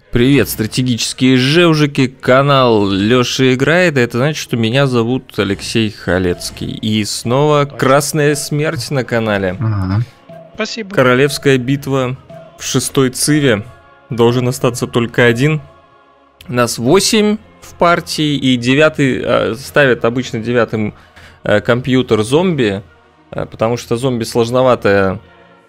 Привет, стратегические жевжики, канал Лёша играет, это значит, что меня зовут Алексей Халецкий. И снова Красная Смерть на канале. Спасибо. Королевская битва в 6-й циве. Должен остаться только один. Нас 8 в партии, и 9-й ставят обычно 9-м компьютер зомби, потому что зомби сложноватая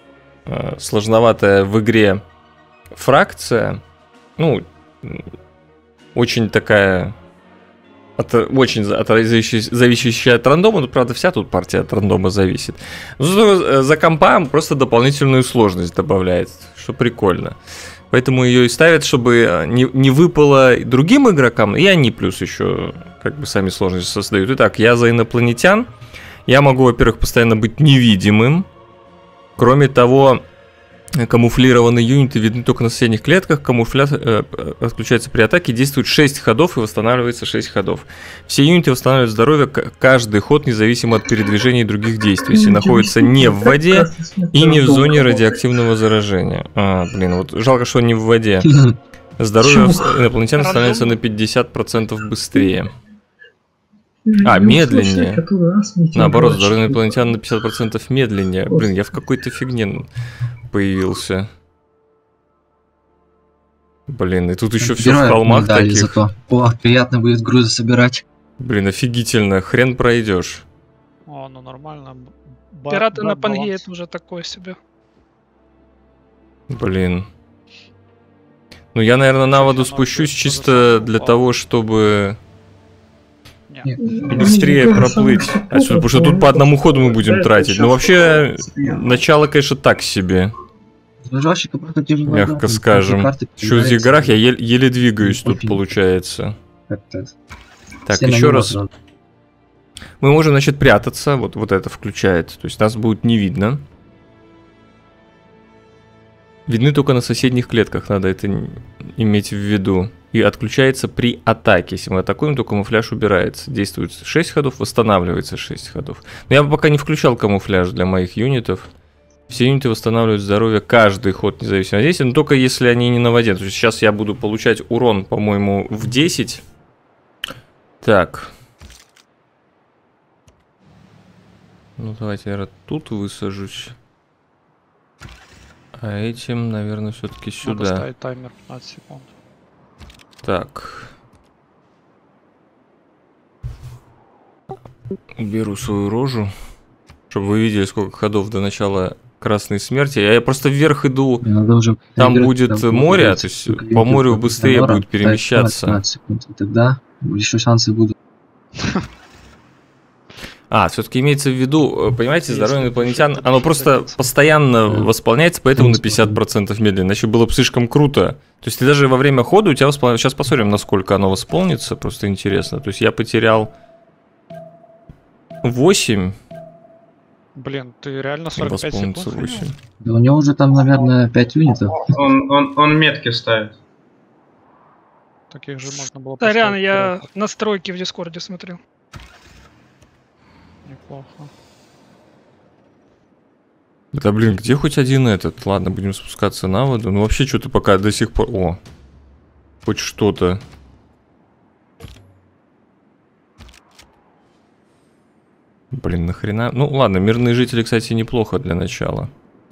в игре фракция. Ну, очень такая, очень зависящая от рандома, но, правда, вся тут партия от рандома зависит. Но за компом просто дополнительную сложность добавляет, что прикольно. Поэтому ее и ставят, чтобы не выпало другим игрокам, и они плюс еще как бы сами сложности создают. Итак, я за инопланетян. Я могу, во-первых, постоянно быть невидимым. Кроме того, камуфлированные юниты видны только на соседних клетках. Камуфляж отключается при атаке, действует 6 ходов и восстанавливается 6 ходов. Все юниты восстанавливают здоровье каждый ход, независимо от передвижения и других действий, если находятся не в воде и не в зоне радиоактивного заражения. Блин, вот жалко, что не в воде. Здоровье инопланетян становится на 50% быстрее. Медленнее. Наоборот, здоровье инопланетян на 50% медленнее. Блин, я в какой-то фигне появился. Блин, и тут еще все в холмах таких. Зато. О, приятно будет грузы собирать. Блин, офигительно, хрен пройдешь. О, ну нормально. Пираты на Пангее это уже такое себе. Блин. Ну я, наверное, на воду спущусь чисто для того, чтобы быстрее проплыть отсюда, потому что тут по одному ходу мы будем тратить. Но вообще, начало, конечно, так себе. Мягко скажем. Еще в этих горах я еле двигаюсь тут, получается. Так, еще раз. Мы можем, значит, прятаться. Вот это включает. То есть нас будет не видно. Видны только на соседних клетках, надо это иметь в виду. И отключается при атаке. Если мы атакуем, то камуфляж убирается. Действует 6 ходов, восстанавливается 6 ходов. Но я пока не включал камуфляж для моих юнитов. Все юниты восстанавливают здоровье каждый ход, независимо от действия, но только если они не на воде. То есть сейчас я буду получать урон, по-моему, в 10. Так. Ну, давайте, наверное, тут высажусь. А этим, наверное, все-таки сюда. Надо ставить таймер 15 секунд. Так. Беру свою рожу, чтобы вы видели, сколько ходов до начала Красной Смерти. Я просто вверх иду, там будет море, то есть по морю быстрее будет перемещаться. Тогда еще шансы будут. Все-таки имеется в виду, понимаете, здоровье инопланетян, оно просто постоянно восполняется, поэтому на 50% медленно, иначе было бы слишком круто. То есть ты даже во время хода у тебя восполняется. Сейчас посмотрим, насколько оно восполнится, просто интересно. То есть я потерял 8. Блин, ты реально 45 секунд? 8. Да у него уже там, наверное, 5 юнитов. Он метки ставит. Таких же можно было Сорян, поставить. я настройки в Дискорде смотрел. Неплохо. Да блин, где хоть один этот? Ладно, будем спускаться на воду. Ну вообще что-то пока до сих пор... О, хоть что-то. Блин, нахрена? Ну ладно, мирные жители, кстати, неплохо для начала.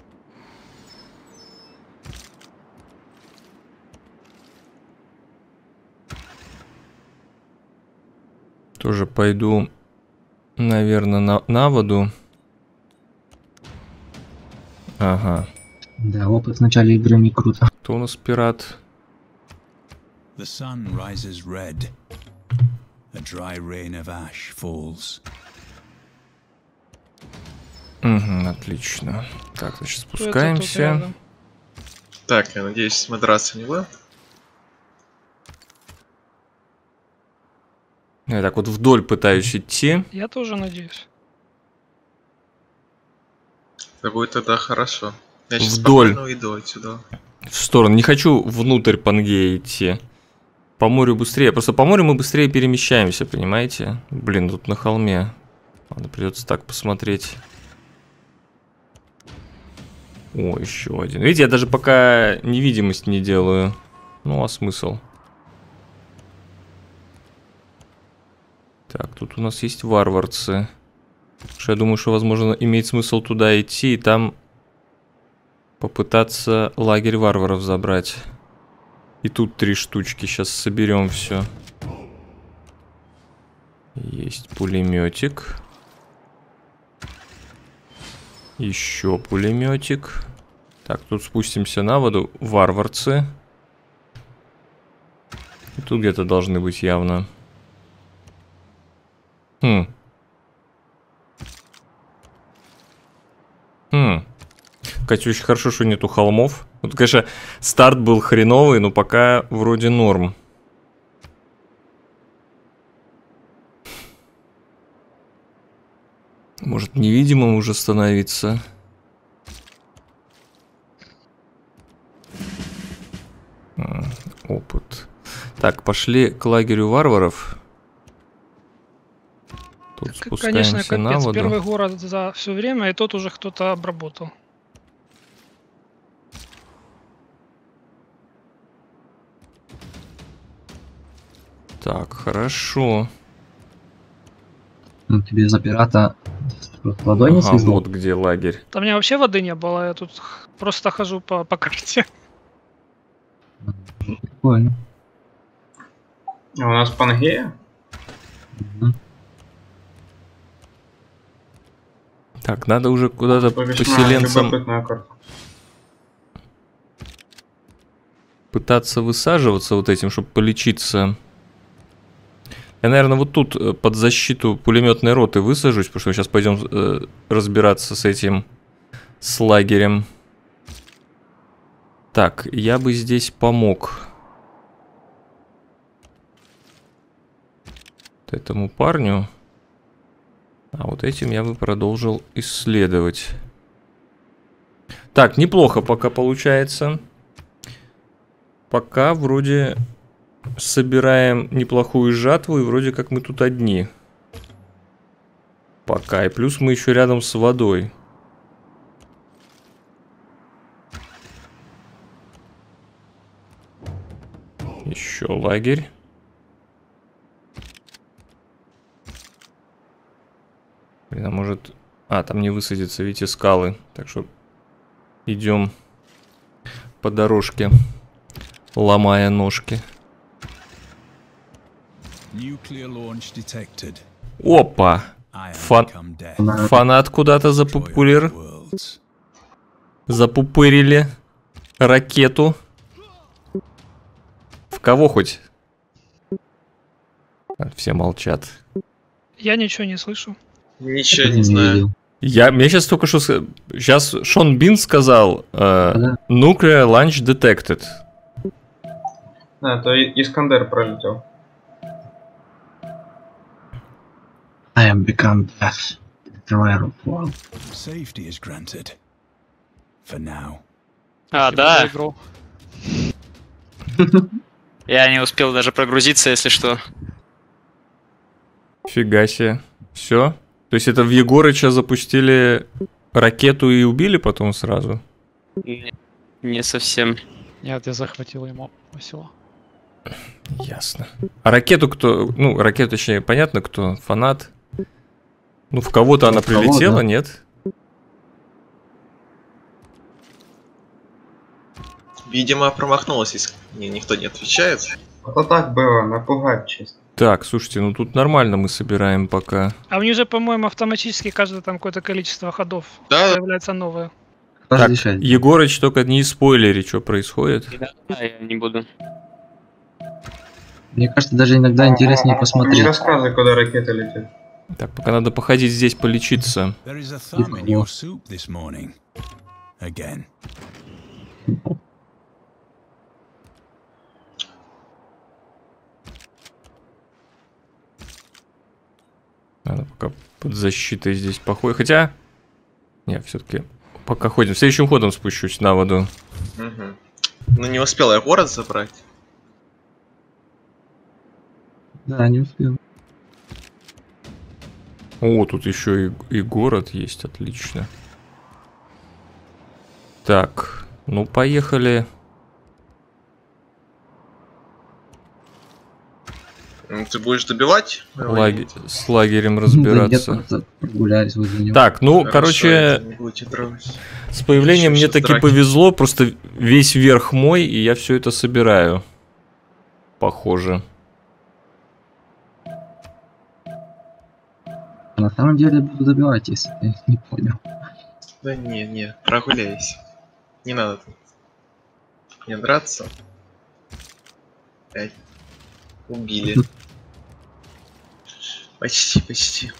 Тоже пойду, наверное, на воду. Ага. Да, опыт в начале игры не круто. Кто у нас пират? The sun rises red. A dry rain of ash falls. Угу, отлично. Так, значит, спускаемся. Так, я надеюсь, мы драться не будем. Я так вот вдоль пытаюсь идти. Я тоже надеюсь. Это будет тогда хорошо. Я сейчас Вдоль. Уйду отсюда. В сторону. Не хочу внутрь Пангеи идти. По морю быстрее. Просто по морю мы быстрее перемещаемся, понимаете? Блин, тут на холме. Ладно, придется так посмотреть. О, еще один. Видите, я даже пока невидимость не делаю. Ну, а смысл? Так, тут у нас есть варварцы. Я думаю, что, возможно, имеет смысл туда идти и там попытаться лагерь варваров забрать. И тут 3 штучки. Сейчас соберем все. Есть пулеметик. Еще пулеметик. Так, тут спустимся на воду. Варварцы. И тут где-то должны быть явно. Кстати, очень хорошо, что нету холмов. Вот, конечно, старт был хреновый, но пока вроде норм. Может, невидимым уже становиться? Опыт. Так, пошли к лагерю варваров. Тут спускаемся, конечно, капец, на воду. Первый город за все время, и тот уже кто-то обработал. Так, хорошо. Ну, тебе за пирата водой не свезло? Вот где лагерь. Там у меня вообще воды не было, я тут просто хожу по карте. Прикольно. А у нас Пангея? Так, надо уже куда-то поселенцам пытаться высаживаться вот этим, чтобы полечиться. Я, наверное, вот тут под защиту пулеметной роты высажусь, потому что мы сейчас пойдем разбираться с этим, с лагерем. Так, я бы здесь помог этому парню. А вот этим я бы продолжил исследовать. Так, неплохо пока получается. Пока вроде собираем неплохую жатву, и вроде как мы тут одни. Пока. И плюс мы еще рядом с водой. Еще лагерь. Блин, а может... А, там не высадится, видите, скалы. Так что идем по дорожке, ломая ножки. Опа! Фанат куда-то запупырили ракету. В кого хоть? Все молчат. Я ничего не слышу. Ничего не знаю. Мне сейчас только что... Сейчас Шон Бин сказал Nuclear Launch Detected. А, то Искандер пролетел. I am become death. Destroyer of world. Safety is granted. For now. А, да. Я не успел даже прогрузиться, если что. Фига себе. Все? То есть это в Егорыча запустили ракету и убили потом сразу? Не совсем. Нет, я захватил ему село. Ясно. А ракету кто? Ну, ракету, точнее, понятно, кто? Фанат? Ну, в кого-то она прилетела, нет? Видимо, промахнулась, если никто не отвечает. Это так было, напугать чисто. Так, слушайте, ну тут нормально мы собираем пока. А у них же, по-моему, автоматически каждое там какое-то количество ходов появляется новое. Так, Егорыч, только не спойлери, что происходит. Да, я не буду. Мне кажется, даже иногда интереснее посмотреть. Не рассказывай, куда ракета летит. Так, пока надо походить здесь полечиться. Надо пока под защитой здесь походить. Хотя... Нет, все-таки пока ходим. Следующим ходом спущусь на воду. Угу. Ну не успел я город забрать. Да, не успел. О, тут еще и город есть, отлично. Так, ну поехали. Ну, ты будешь добивать? С лагерем разбираться. Да нет, прогулялись возле него. Так, ну, Хорошо, короче, это не будете трогать. с появлением мне Сейчас таки драки. повезло, просто весь верх мой, и я все это собираю. Похоже. На самом деле буду добивать, если ты не понял. Да не, прогуляйся. Не надо тут. Не драться. Опять. Убили. Почти.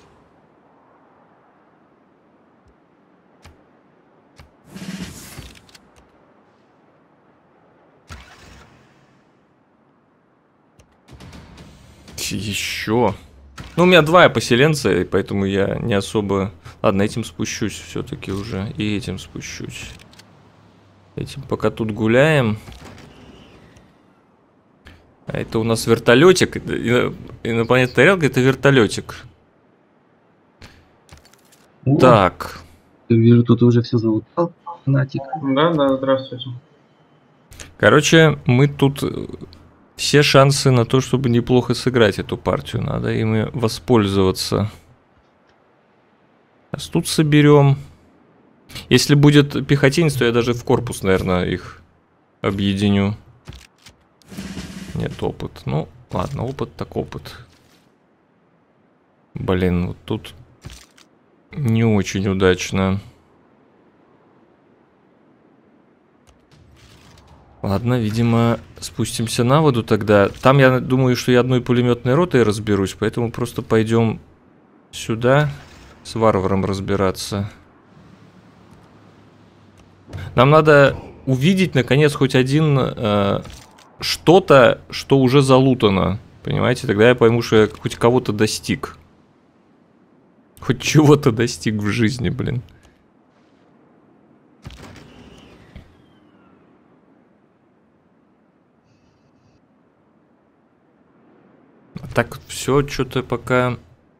Еще. Ну, у меня 2 поселенца, и поэтому я не особо... Ладно, этим спущусь все-таки уже. И этим спущусь. Этим пока тут гуляем. А это у нас вертолетик. Инопланетная тарелка — это вертолетик. О, Так. вижу, тут уже все залутал. Фанатик. Да, здравствуйте. Короче, мы тут... Все шансы на то, чтобы неплохо сыграть эту партию. Надо ими воспользоваться. Сейчас тут соберем. Если будет пехотинец, то я даже в корпус, наверное, их объединю. Нет, опыт. Ну, ладно, опыт так опыт. Блин, вот тут не очень удачно. Ладно, видимо, спустимся на воду тогда. Там я думаю, что я одной пулеметной ротой разберусь, поэтому просто пойдем сюда с варваром разбираться. Нам надо увидеть, наконец, хоть один что-то, что уже залутано. Понимаете? Тогда я пойму, что я хоть кого-то достиг. Хоть чего-то достиг в жизни, блин. Так, все, что-то пока...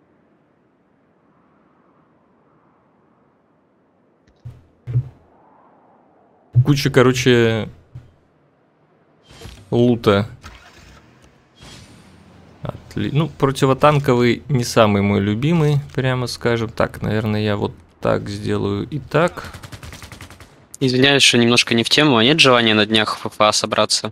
Куча, короче, лута. Ну, противотанковый не самый мой любимый, прямо скажем. Так, наверное, я вот так сделаю и так. Извиняюсь, что немножко не в тему, а нет желания на днях в ФФА собраться?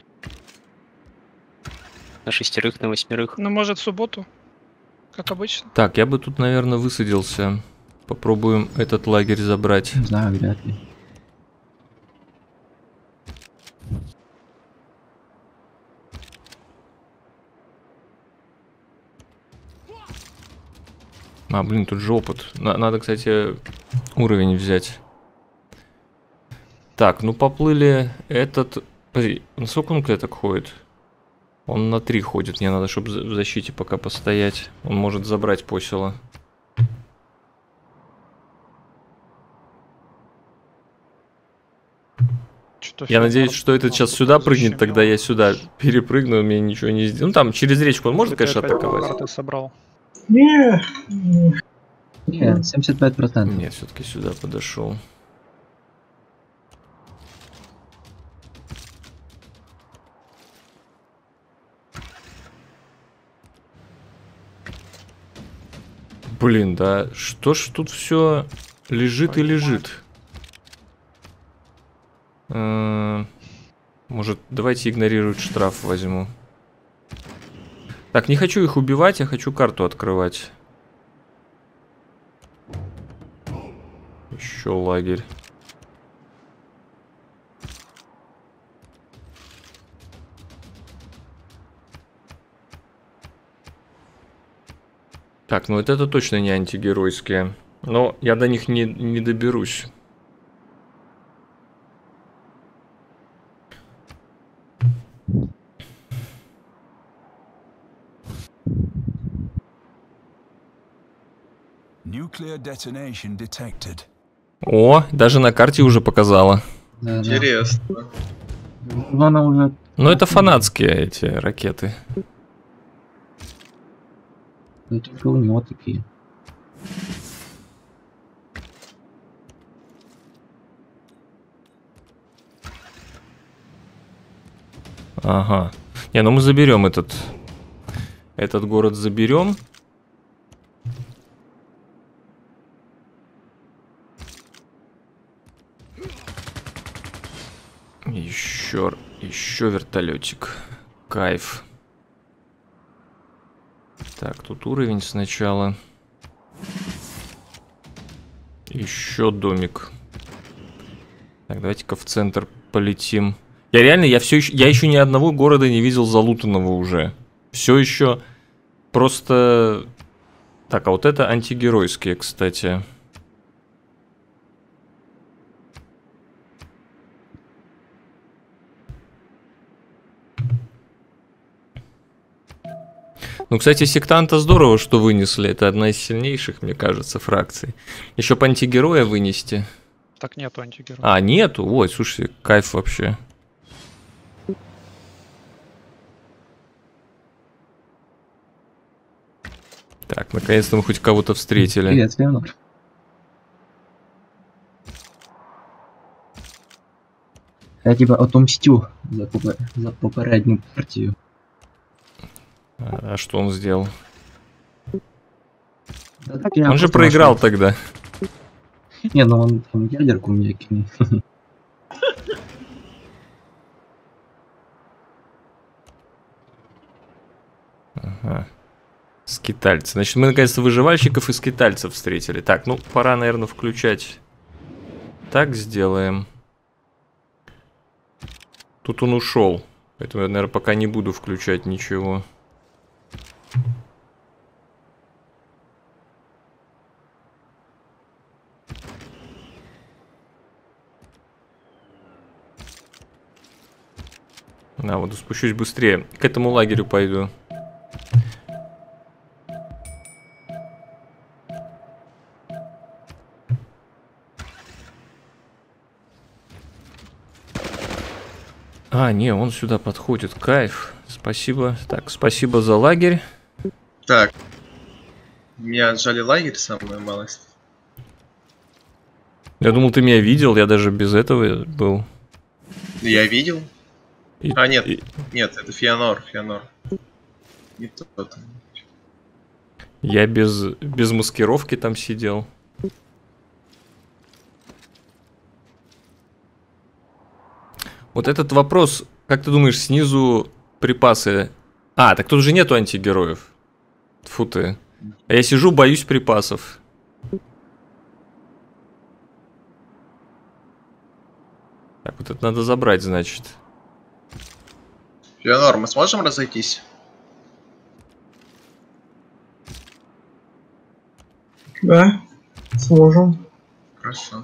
На 6, на 8. Ну, может, в субботу, как обычно. Так, я бы тут, наверное, высадился. Попробуем этот лагерь забрать. Не знаю, вряд ли. А, блин, тут же опыт. Надо, кстати, уровень взять. Так, ну поплыли. Этот... Подожди, насколько он клеток ходит? Он на 3 ходит. Мне надо, чтобы в защите пока постоять. Он может забрать посело. Я надеюсь, что этот сейчас сюда прыгнет, тогда я сюда перепрыгну, мне ничего не сделает. Ну там через речку он может, конечно, атаковать. Ты собрал. Не. Нет, 75%. Нет, все-таки сюда подошел. Блин, да что ж тут все лежит и лежит. Может, давайте игнорировать штраф возьму. Так, не хочу их убивать, я хочу карту открывать. Еще лагерь. Так, ну вот это точно не антигеройские. Но я до них не доберусь. Nuclear detonation detected. О, даже на карте уже показала. Да, Интересно. да. Но она уже... Но это фанатские эти ракеты. Ну, только у него такие. Ага. Не, ну мы заберем этот Этот город заберем. Еще вертолетик. Кайф. Так, тут уровень сначала. Еще домик. Так, давайте-ка в центр полетим. Я еще ни одного города не видел залутанного уже. Все еще просто... Так, а вот это антигеройские, кстати. Ну, кстати, сектанта здорово, что вынесли. Это одна из сильнейших, мне кажется, фракций. Еще по антигероя вынести. Так нету антигероя. А, нету? Ой, слушайте, кайф вообще. Так, наконец-то мы хоть кого-то встретили. Привет, Феонор. Я тебя отомстю за попередню партию. А что он сделал? Да так, я Он же просто проиграл нашел. тогда. Не, ну он там ядерку мне кинул. Ага. Скитальцы. Значит, мы наконец-то выживальщиков и скитальцев встретили. Так, ну, пора, наверное, включать. Так сделаем. Тут он ушел. Поэтому я, наверное, пока не буду включать ничего. На, вот спущусь быстрее. К этому лагерю пойду. А, не, он сюда подходит. Кайф. Спасибо. Так, спасибо за лагерь. Так. Меня отжали лагерь, самая малость. Я думал, ты меня видел, я даже без этого был. Я видел. И- А, нет, и- нет, это Феонор. Не тот. Я без маскировки там сидел. Вот этот вопрос, как ты думаешь, снизу припасы... А, так тут же нету антигероев. Тьфу ты. А я сижу, боюсь припасов. Так, вот это надо забрать, значит. Феонор, мы сможем разойтись? Да, сможем. Хорошо.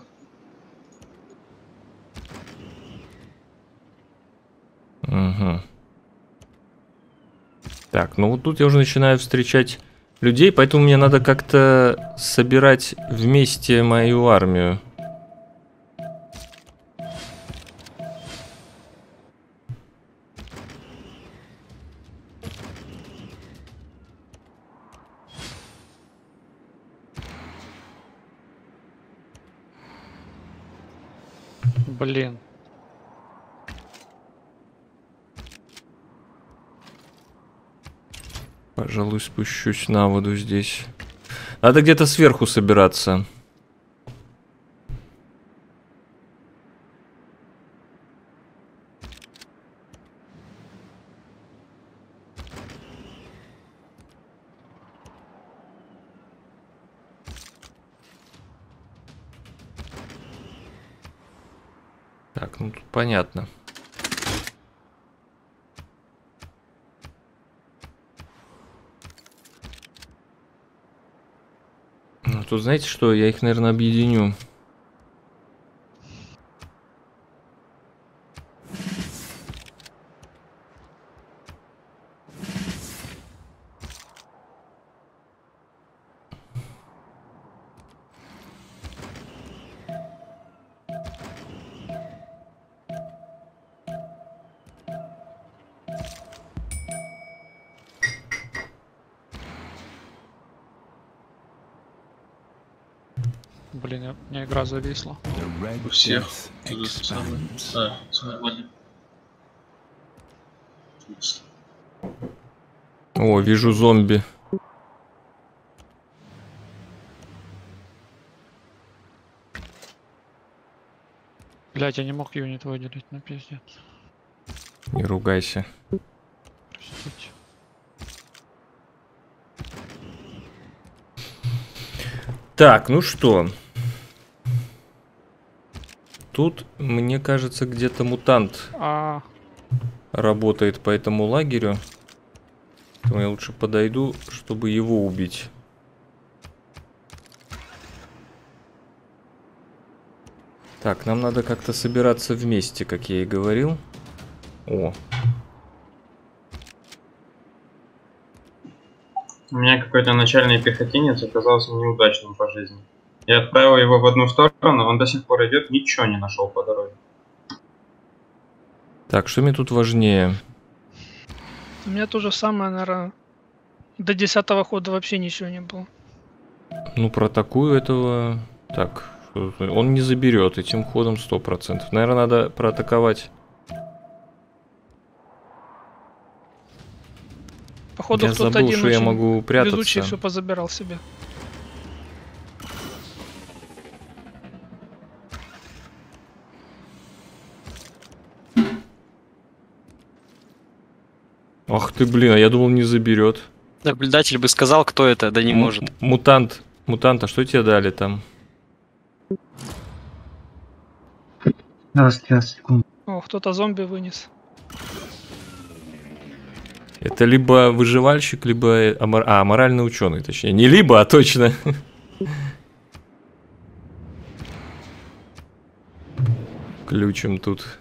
Угу. Так, ну вот тут я уже начинаю встречать людей, поэтому мне надо как-то собирать вместе мою армию. Блин. Пожалуй, спущусь на воду здесь. Надо где-то сверху собираться. Так, ну тут понятно. Ну, тут знаете что, я их, наверное, объединю. Блин, у меня игра зависла. The red У всех. death expands. Все нормально. О, вижу зомби. Блять, я не мог юнит выделить, ну пиздец. Не ругайся. Простите. Так, ну что? Тут, мне кажется, где-то мутант работает по этому лагерю. Поэтому я лучше подойду, чтобы его убить. Так, нам надо как-то собираться вместе, как я и говорил. О. У меня какой-то начальный пехотинец оказался неудачным по жизни. Я отправил его в одну сторону, он до сих пор идет, ничего не нашел по дороге. Так, что мне тут важнее? У меня то же самое, наверное. До 10-го хода вообще ничего не было. Ну, про такую этого... Так, он не заберет этим ходом 100%. Наверное, надо проатаковать. Походу, Я кто-то забыл, один что я могу прятаться. везучий все позабирал себе. Ах ты, блин, а я думал, не заберет. Наблюдатель бы сказал, кто это, да не может. Мутант. Мутант, а что тебе дали там? Раз, секунду. О, кто-то зомби вынес. Это либо выживальщик, либо моральный ученый, точнее. Не либо, а точно. Ключем тут.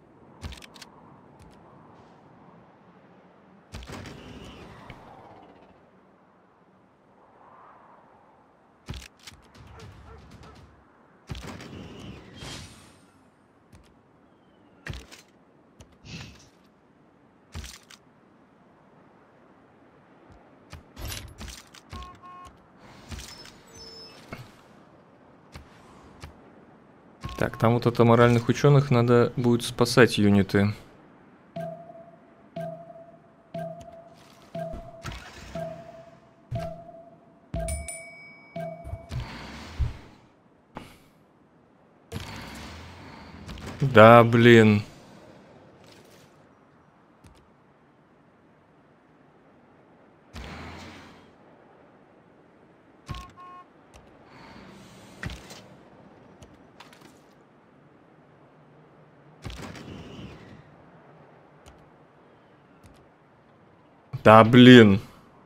Так, там вот от аморальных ученых надо будет спасать юниты. Да, блин. Да, блин.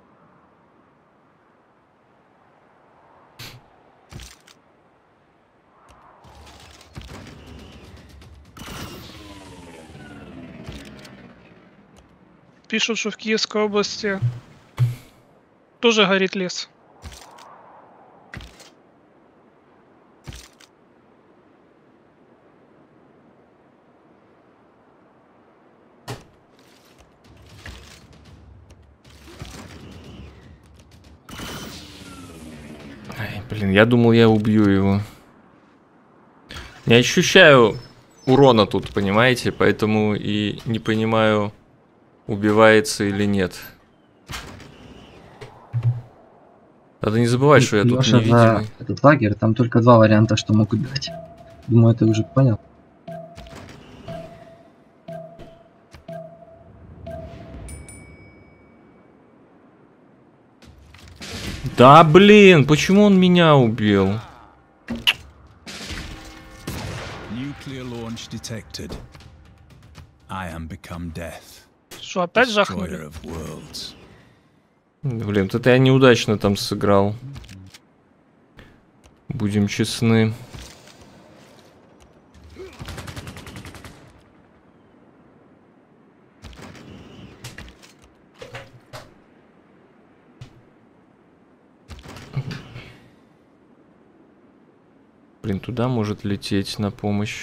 Пишут, что в Киевской области тоже горит лес. Ай, блин, я думал, я убью его. Не ощущаю урона тут, понимаете? Поэтому и не понимаю, убивается или нет. Надо не забывать, что я тут Лёша, невидимый. Этот лагерь, там только два варианта, что могут дать. Думаю, это уже понял. Да, блин, почему он меня убил? Nuclear launch detected. I am become death. Что, опять Destroyer жахнули? of worlds. Блин, вот это я неудачно там сыграл. Будем честны. Блин, туда может лететь на помощь.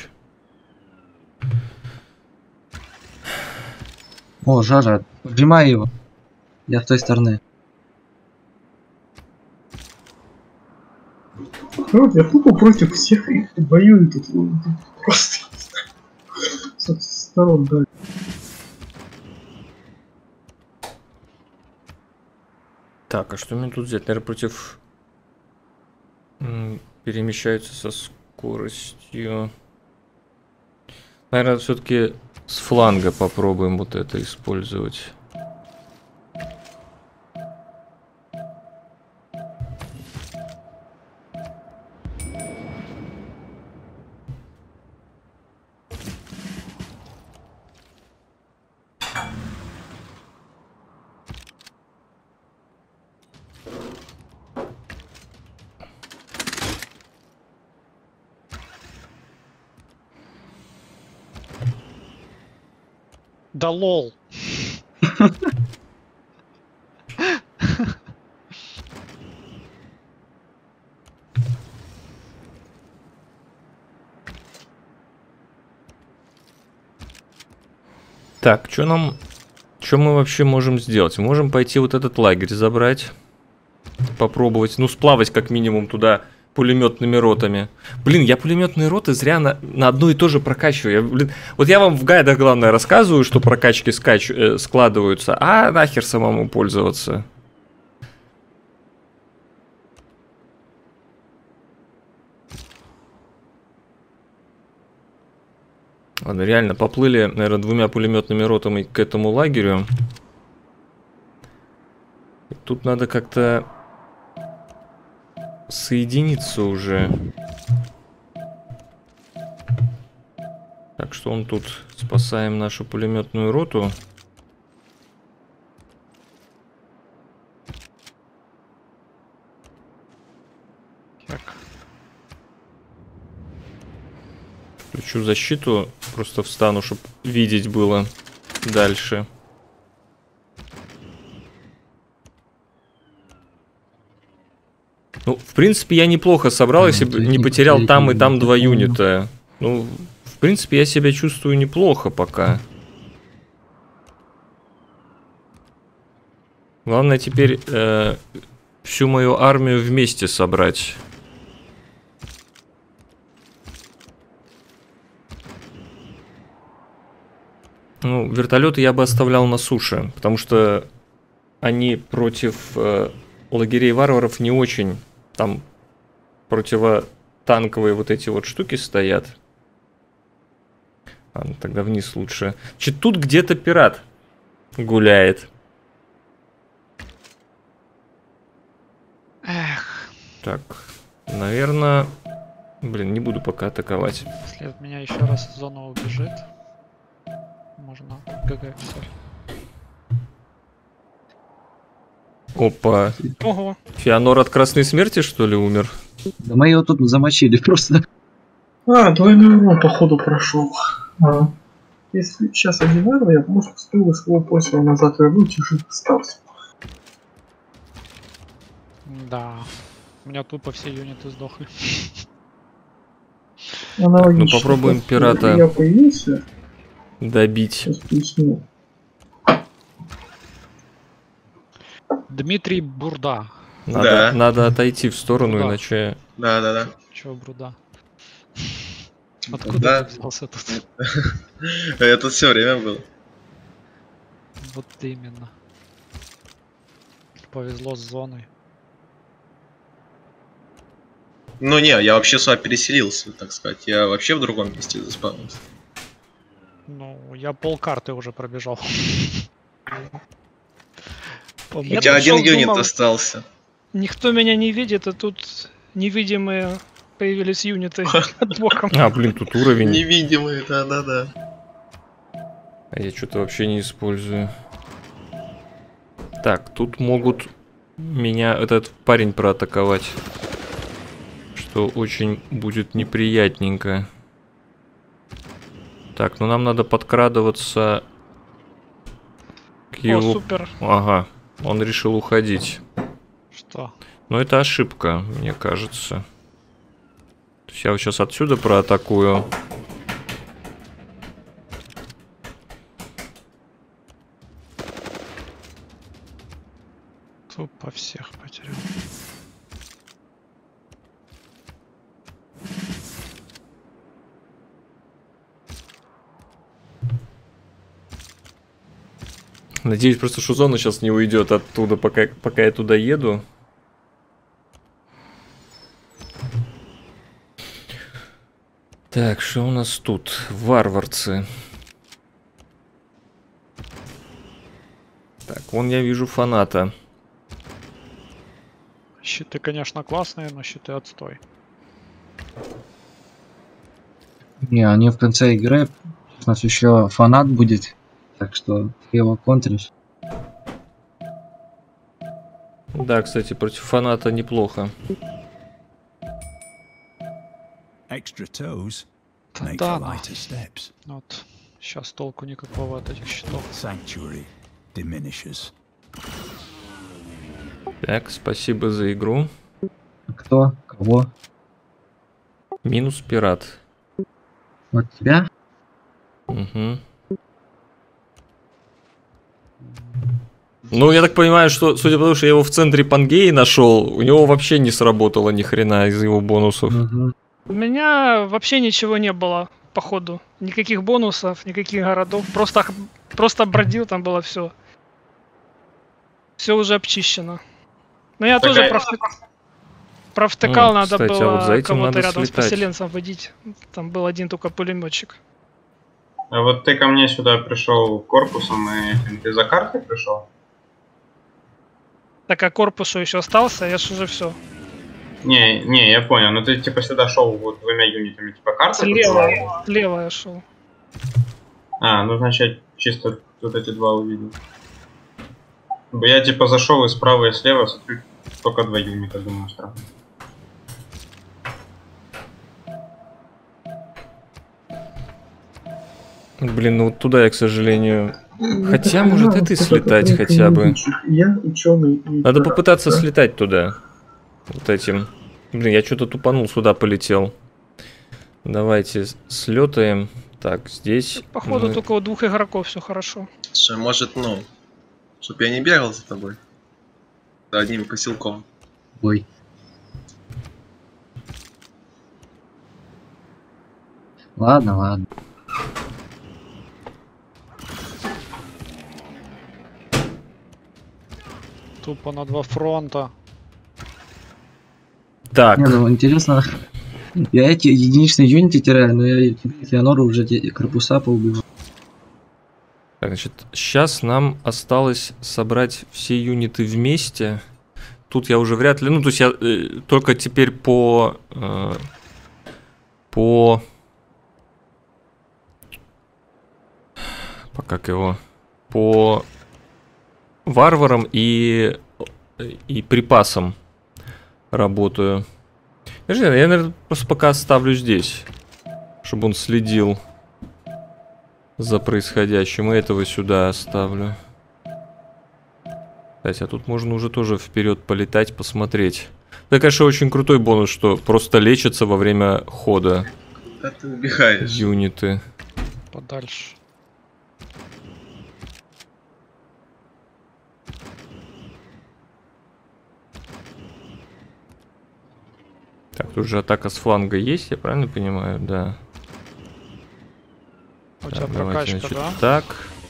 О, Жажа, поджимай его. Я с той стороны. Вот, я тупо против всех их воюю тут. Просто со сторон, да. Так, а что мне тут взять? Наверное, против... перемещаются со скоростью... Наверное, все-таки с фланга попробуем вот это использовать. Да лол. Так, что нам... Что мы вообще можем сделать? Можем пойти вот этот лагерь забрать. Попробовать. Ну, сплавать как минимум туда пулеметными ротами. Блин, я пулеметные роты зря на одно и то же прокачиваю. Вот я вам в гайдах, главное, рассказываю, что прокачки складываются, а нахер самому пользоваться. Ладно, реально, поплыли, наверное, 2 пулеметными ротами к этому лагерю. И тут надо как-то соединиться уже. Так, что он тут? Спасаем нашу пулеметную роту. Так. Включу защиту, просто встану, чтобы видеть было дальше. Ну, в принципе, я неплохо собрал, если бы не потерял там и там 2 юнита. Ну, в принципе, я себя чувствую неплохо пока. Главное теперь всю мою армию вместе собрать. Ну, вертолеты я бы оставлял на суше, потому что они против лагерей варваров не очень. Там противотанковые вот эти вот штуки стоят. Ладно, тогда вниз лучше. Значит, тут где-то пират гуляет. Эх. Так, наверное... Блин, не буду пока атаковать. Если от меня еще раз зона убежит, можно ГГ все. Опа. Ого. Феонор от Красной Смерти, что ли, умер? Да мы его тут замочили просто. Двойной урон походу прошел. Если сейчас одеваю, я может успел своего посела назад вернуть и жив остался. Да. У меня тупо все юниты сдохли. Ну попробуем пирата Я появился. добить. Сейчас поясню. Дмитрий Бурда. Надо отойти в сторону, Да. иначе... Да. Чё, Бурда? Да. Откуда ты взялся тут? Я тут все время был. Вот именно. Повезло с зоной. Ну не, я вообще сюда переселился, так сказать. Я вообще в другом месте заспавнился. Ну, я полкарты уже пробежал. У тебя один юнит остался. Никто меня не видит, а тут невидимые появились юниты под боком. А, блин, тут уровень. Невидимый, да. А я что-то вообще не использую. Так, тут могут меня этот парень проатаковать. Что очень будет неприятненько. Так, ну нам надо подкрадываться к его... О, супер. Ага, он решил уходить. Что? Но это ошибка, мне кажется. То есть я вот сейчас отсюда проатакую. Тупо всех потерял. Надеюсь, просто что зона сейчас не уйдет оттуда, пока я туда еду. Так, что у нас тут? Варварцы. Так, вон я вижу фаната. Щиты, конечно, классные, но щиты отстой. Не, они в конце игры, у нас еще фанат будет, так что ты его контришь. Да, кстати, против фаната неплохо. Extra toes make Да, for lighter steps. вот. Сейчас толку никакого от этих щитов. Sanctuary diminishes. Так, спасибо за игру. Кто? Кого? Минус пират. Вот тебя? Угу. Ну, я так понимаю, что, судя по тому, что я его в центре Пангеи нашел, у него вообще не сработало ни хрена из его бонусов. Угу. У меня вообще ничего не было, походу. Никаких бонусов, никаких городов. Просто бродил, там было все. Все уже обчищено. Но я тоже провтыкал, надо кстати, было вот за этим кого-то надо рядом слетать. с поселенцем водить. Там был один только пулеметчик. А вот ты ко мне сюда пришел корпусом, и этим ты за картой пришел? Так, а корпусу еще остался, я ж уже все. Не, я понял, но ты типа сюда шел вот двумя юнитами, типа карты? Слева я шел. А, ну значит чисто вот эти два увидел. Я типа зашел и справа и слева, смотрю, только два юнита, думаю, странно. Блин, ну вот туда я, к сожалению... Хотя, может, это и слетать хотя бы. Я ученый. Надо попытаться слетать туда. Вот этим. Блин, я что-то тупанул, сюда полетел. Давайте слетаем. Так, здесь... Походу только у двух игроков все хорошо. Слушай, может, ну, чтоб я не бегал за тобой. За одним поселком. Ой. Ладно, ладно. Тупо на два фронта. Так. Не, ну интересно. Я эти единичные юниты теряю, но я Феонору уже эти корпуса поубивал. Так, значит, сейчас нам осталось собрать все юниты вместе. Тут я уже вряд ли... Ну, то есть я только теперь по как его? По варварам и припасам работаю. Подожди, я, наверное, просто пока оставлю здесь, чтобы он следил за происходящим. И этого сюда оставлю. Кстати, а тут можно уже тоже вперед полетать, посмотреть. Это, конечно, очень крутой бонус, что просто лечатся во время хода. Куда ты убегаешь? Юниты. Подальше. Так, тут же атака с фланга есть, я правильно понимаю? Да. У тебя Так, давайте, прокачка, значит, да? так.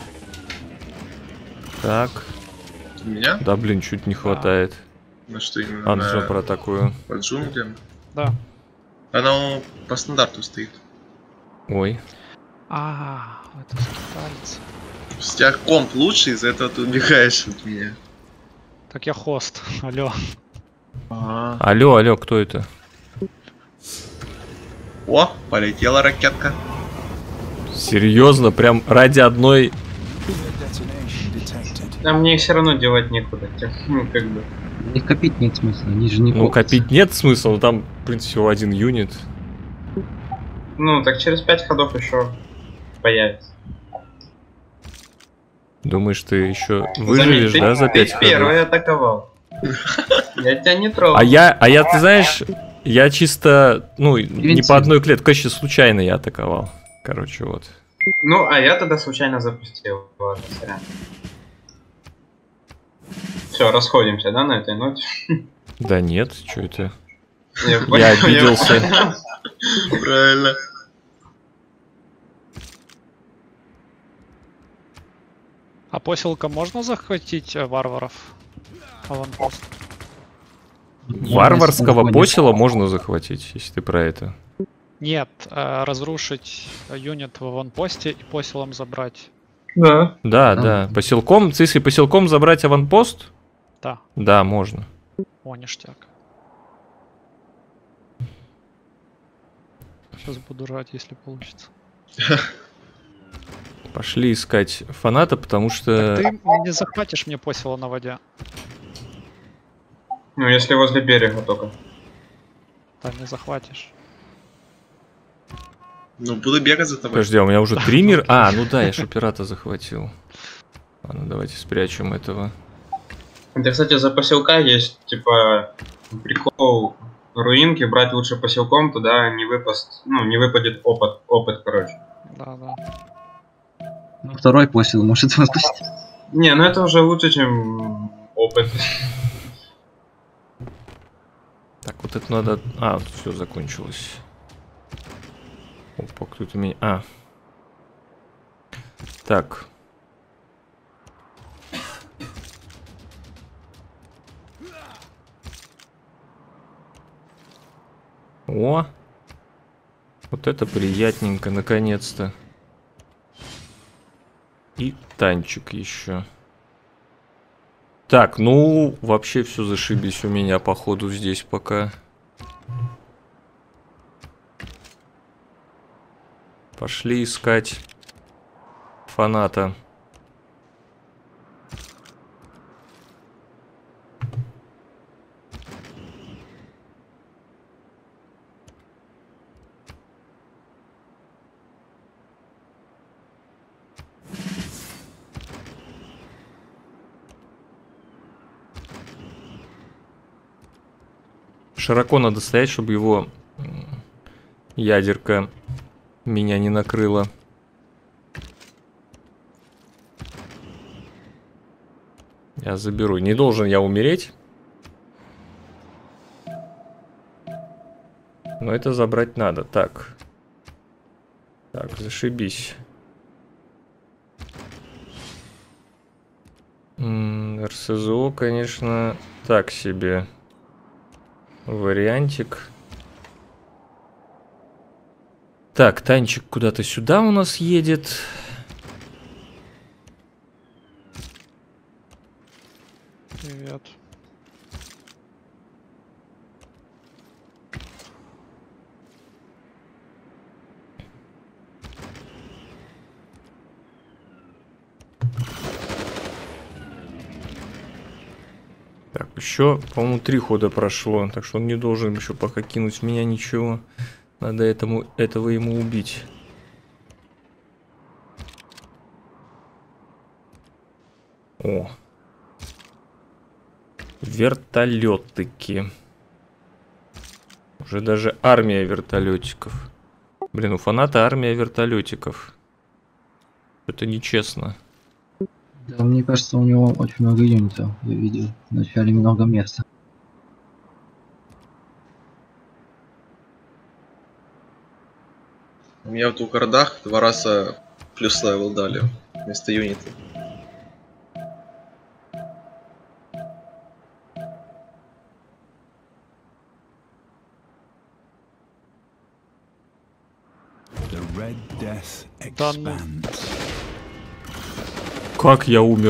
Так. У меня? Да, блин, чуть не хватает. На что именно? Анжо про такую. По джунглям? Да. Оно по стандарту стоит. Ой. Это скитальцы. С тебя комп лучше, из-за этого ты убегаешь от меня. Так я хост, алло. Алло, кто это? О, полетела ракетка. Серьезно, прям ради одной... Да мне их все равно делать некуда. Ну, как бы. Их копить нет смысла, они же не Ну, копятся. копить нет смысла, но там, в принципе, всего один юнит. Ну, так через 5 ходов еще появится. Думаешь, ты еще выживешь, да, за 5 ты первый атаковал. Я тебя не трогал. А я, ты знаешь, я чисто, ну, не по одной клетке, конечно, случайно я атаковал. Короче, вот. Ну, а я тогда случайно запустил. Ладно, сорян. Все, расходимся, да, на этой ноте? Да нет, что это? Я обиделся. А поселка можно захватить варваров? Аванпост. Варварского посела можно захватить, если ты про это. Нет, разрушить юнит в аванпосте и поселом забрать. Да. Да. Поселком, если поселком забрать аванпост? Да. Да, можно. О, ништяк. Сейчас буду рад, если получится. Пошли искать фаната, потому что... Так ты не захватишь мне посела на воде. Ну, если возле берега только. Да, не захватишь. Ну, буду бегать за тобой. Подожди, а у меня уже 3 мира... А, ну да, я же пирата захватил. Ладно, давайте спрячем этого. Это, кстати, за поселка есть, типа, прикол руинки, брать лучше поселком, туда не выпасть, ну, не выпадет опыт, короче. Да. Ну, второй посел может выпустить. Не, ну это уже лучше, чем опыт. Так, вот это надо... А, тут все закончилось. Опа, кто-то меня... А. Так. О! Вот это приятненько, наконец-то. И танчик еще. Так, ну, вообще все зашибись у меня, походу, здесь пока. Пошли искать фаната. Широко надо стоять, чтобы его ядерка меня не накрыла. Я заберу. Не должен я умереть. Но это забрать надо. Так. Так, зашибись. РСЗО, конечно, так себе. Вариантик. Так, танчик куда-то сюда у нас едет. Привет. Так, еще, по-моему, 3 хода прошло, так что он не должен еще пока кинуть в меня ничего. Надо этого ему убить. О. Вертолетики. Уже даже армия вертолетиков. Блин, у фаната армия вертолетиков. Это нечестно. Да, мне кажется, у него очень много юнитов. Я видел вначале много места. У меня в 2 городах 2 раза плюс левел дали вместо юнита. The Red Death Да ну. expands. Как я умер?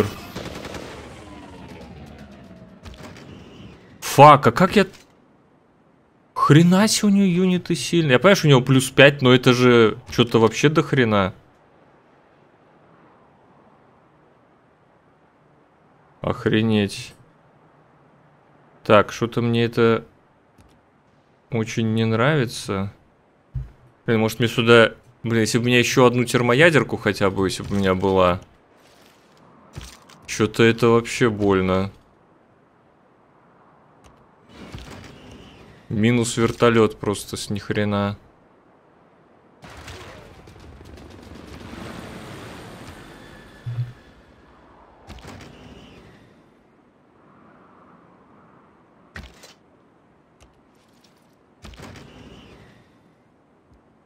Фак, а как я... Хрена себе у нее юниты сильные. Я понимаю, что у него плюс 5, но это же что-то вообще до хрена. Охренеть. Так, что-то мне это очень не нравится. Блин, может мне сюда... Блин, если бы у меня еще одну термоядерку хотя бы, если бы у меня была... Что-то это вообще больно. Минус вертолет просто с нихрена.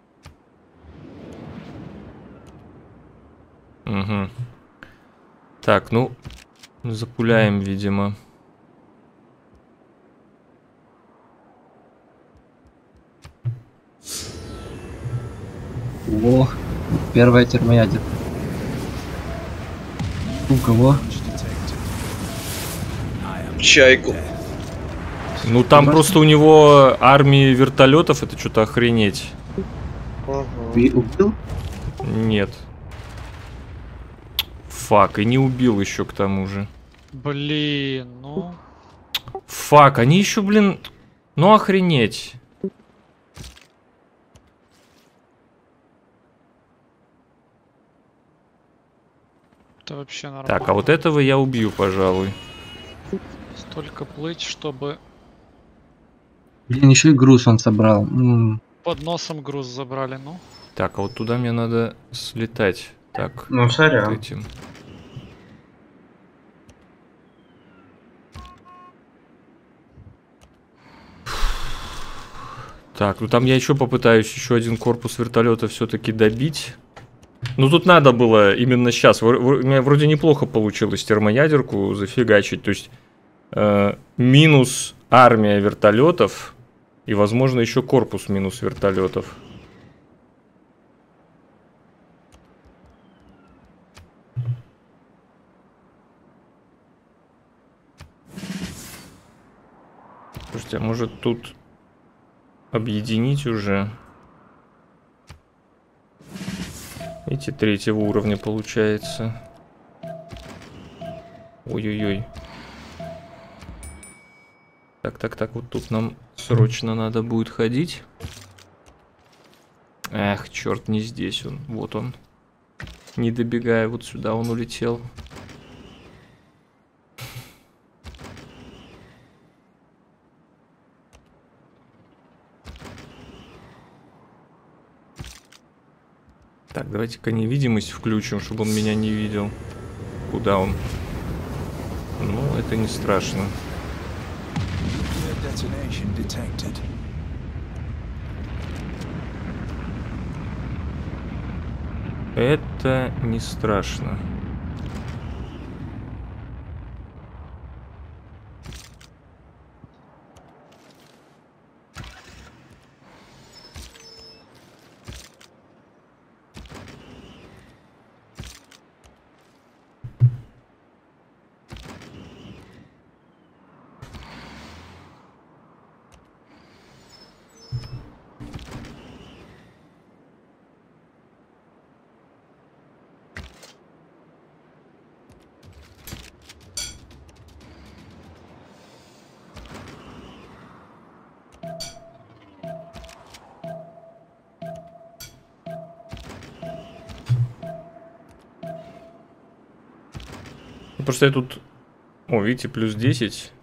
Угу. Так, ну, запуляем, видимо. О, первая термоядерка. У кого? Чайку. Ну там просто у него армии вертолетов, это что-то охренеть. Убил? Нет. Фак, и не убил еще к тому же. Блин, ну... Фак, они еще, блин... Ну охренеть. Это вообще нормально. Так, а вот этого я убью, пожалуй. Столько плыть, чтобы Блин, еще и груз он собрал. под носом груз забрали, ну. Так, а вот туда мне надо слетать. Так, Ну, сорян. вот этим. Так, ну там я еще попытаюсь еще один корпус вертолета все-таки добить. Ну тут надо было именно сейчас. У меня вроде неплохо получилось термоядерку зафигачить. То есть минус армия вертолетов и, возможно, еще корпус минус вертолетов. Слушайте, а может тут объединить уже? Эти третьего уровня получается. Ой-ой-ой. Так, вот тут нам срочно надо будет ходить. Эх, черт, не здесь он. Вот он. Не добегая, вот сюда он улетел. Так, давайте-ка невидимость включим, чтобы он меня не видел. Куда он? Ну, это не страшно. Это не страшно. Просто я тут... О, видите, плюс 10.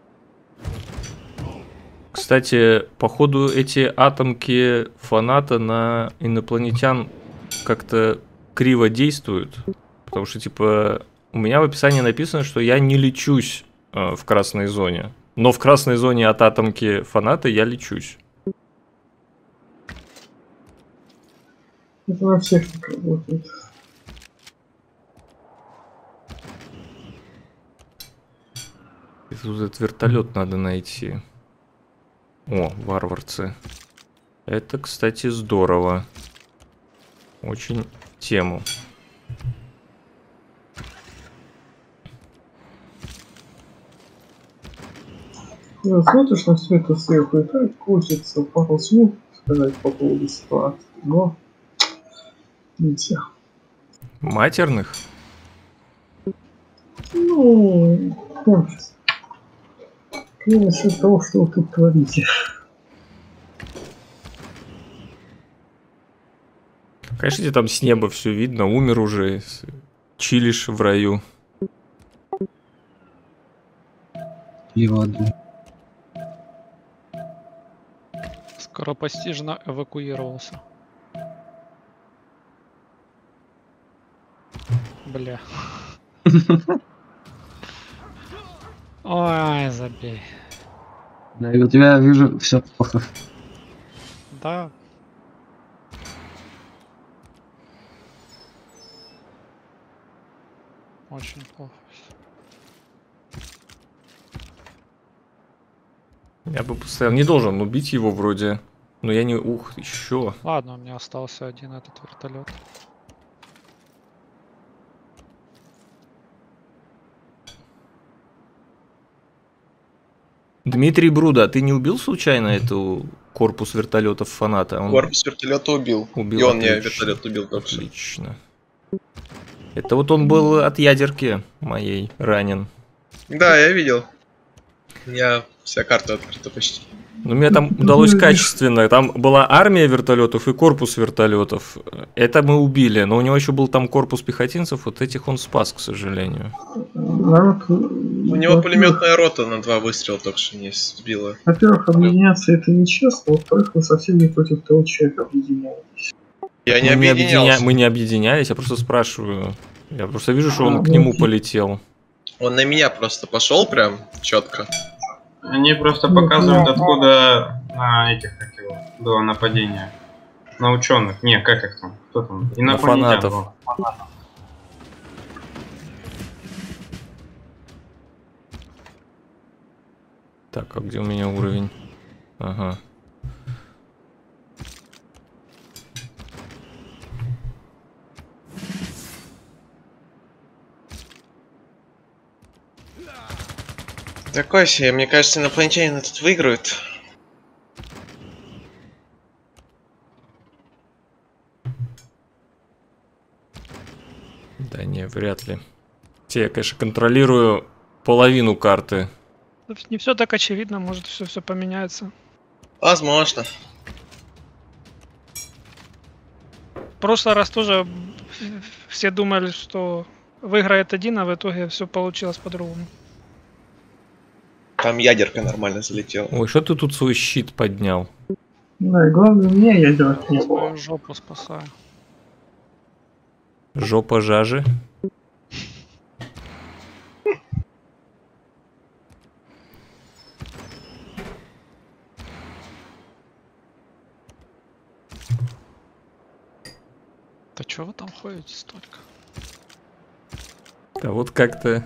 Кстати, походу эти атомки фаната на инопланетян как-то криво действуют. Потому что, типа, у меня в описании написано, что я не лечусь в красной зоне. Но в красной зоне от атомки фаната я лечусь. Это на всех так работает. И тут этот вертолет надо найти. О, варварцы. Это, кстати, здорово. Очень в тему. Смотришь на все это сверху, и так хочется пару слов сказать по поводу ситуации, но нельзя. Матерных? Ну, кончится. Насчет того, что вы тут творите. Конечно, тебе там с неба все видно, умер уже, чилишь в раю. И в аду. Скоропостижно эвакуировался. Бля. Ой, забей. Да, и у тебя, вижу, все плохо. Да. Очень плохо. Я бы постоянно не должен убить его вроде. Но я не... Ух, еще. Ладно, у меня остался один этот вертолет. Дмитрий Бруда, ты не убил случайно эту корпус вертолетов фаната? Он... Корпус вертолета убил. И он мне вертолет убил тоже. Отлично. Это вот он был от ядерки моей ранен. Да, я видел. У меня вся карта открыта почти. Но мне там удалось качественно. Там была армия вертолетов и корпус вертолетов. Это мы убили. Но у него еще был там корпус пехотинцев. Вот этих он спас, к сожалению. У него пулеметная рота на 2 выстрела только что не сбила. Во-первых, объединяться это нечестно. Во-вторых, вы совсем не против того человека объединяетесь. Я не объединялся. Мы не объединялись, я просто спрашиваю. Я просто вижу, что он к нему полетел. Он на меня просто пошел прям четко. Они просто показывают, откуда этих, как его, было нападение. На ученых. Не, как их там? Кто там? На фанатов. Так, а где у меня уровень? Ага. Такой себе, мне кажется, инопланетянин этот выиграет. Да не, вряд ли. Я, конечно, контролирую половину карты. Не все так очевидно, может все поменяется. Возможно. В прошлый раз тоже все думали, что выиграет один, а в итоге все получилось по-другому. Там ядерка нормально залетела. Ой, что ты тут свой щит поднял? Да, и главное, мне ядерок не было. Свою жопу спасаю. Жопа жажи. Да чё вы там ходите столько? Да вот как-то...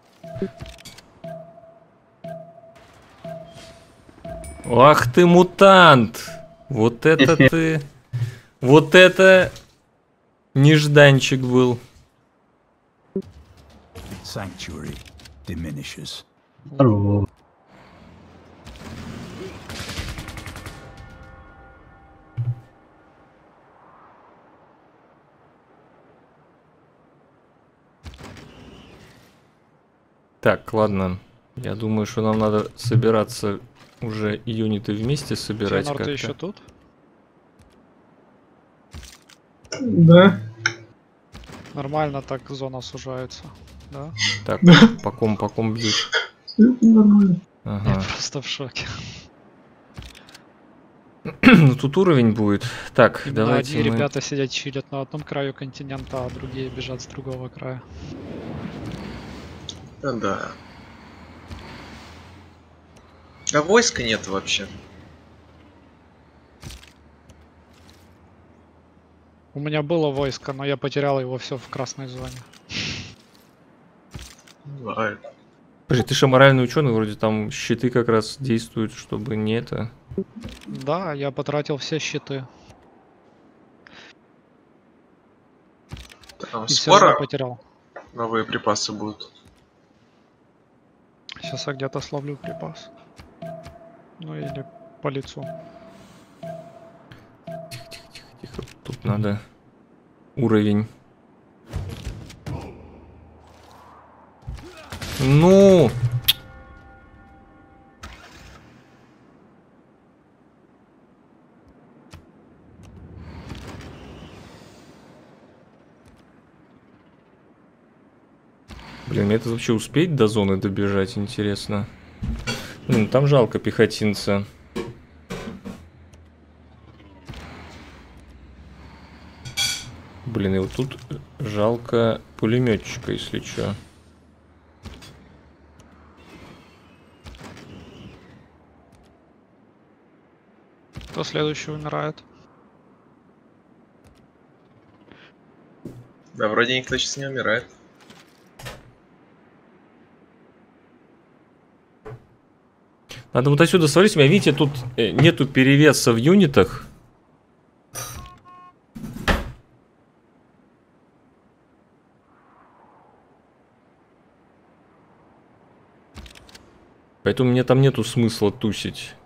Ах ты мутант! Вот это ты... Вот это... Нежданчик был. Sanctuary diminishes. Здорово. Так, ладно. Я думаю, что нам надо собираться уже юниты вместе собирать Тенор, как-то. ты еще тут? Да. Нормально так зона сужается, да? Так, по ком бьют? Нормально. Ага. Я просто в шоке. Ну тут уровень будет. Так, Именно давайте одни мы... ребята сидят чилят на одном краю континента, а другие бежат с другого края. Да. А войска нет вообще. У меня было войско, но я потерял его все в красной зоне. Бывает. Подожди, ты же моральный ученый, вроде там щиты как раз действуют, чтобы не это... Да, я потратил все щиты. Там И все равно скоро потерял. новые припасы будут. Сейчас я где-то словлю припас. Ну или по лицу. Тихо, тут надо уровень. Ну! Блин, мне это вообще успеть до зоны добежать, интересно. Блин, там жалко пехотинца. Блин, и вот тут жалко пулеметчика, если чё. Кто следующий умирает? Да, вроде никто сейчас не умирает. Надо вот отсюда свалить. Видите, тут нету перевеса в юнитах. Поэтому мне там нету смысла тусить.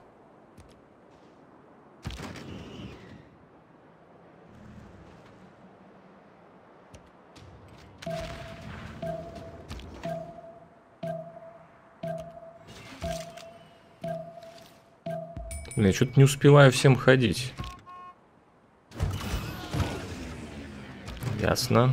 Блин, я что-то не успеваю всем ходить. Ясно.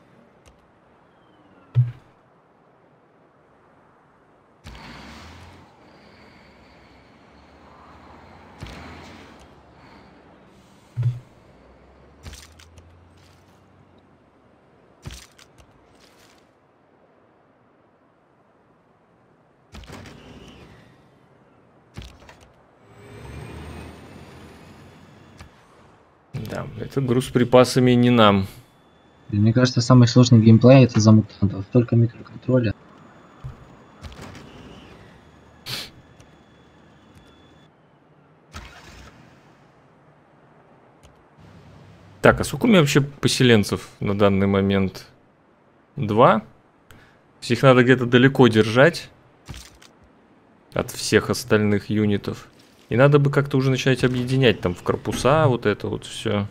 Да, это груз с припасами не нам. Мне кажется, самый сложный геймплей это за мутантов. Только микроконтроля. Так, а сколько у меня вообще поселенцев на данный момент? 2. То есть их надо где-то далеко держать от всех остальных юнитов. И надо бы как-то уже начать объединять там в корпуса вот это вот все.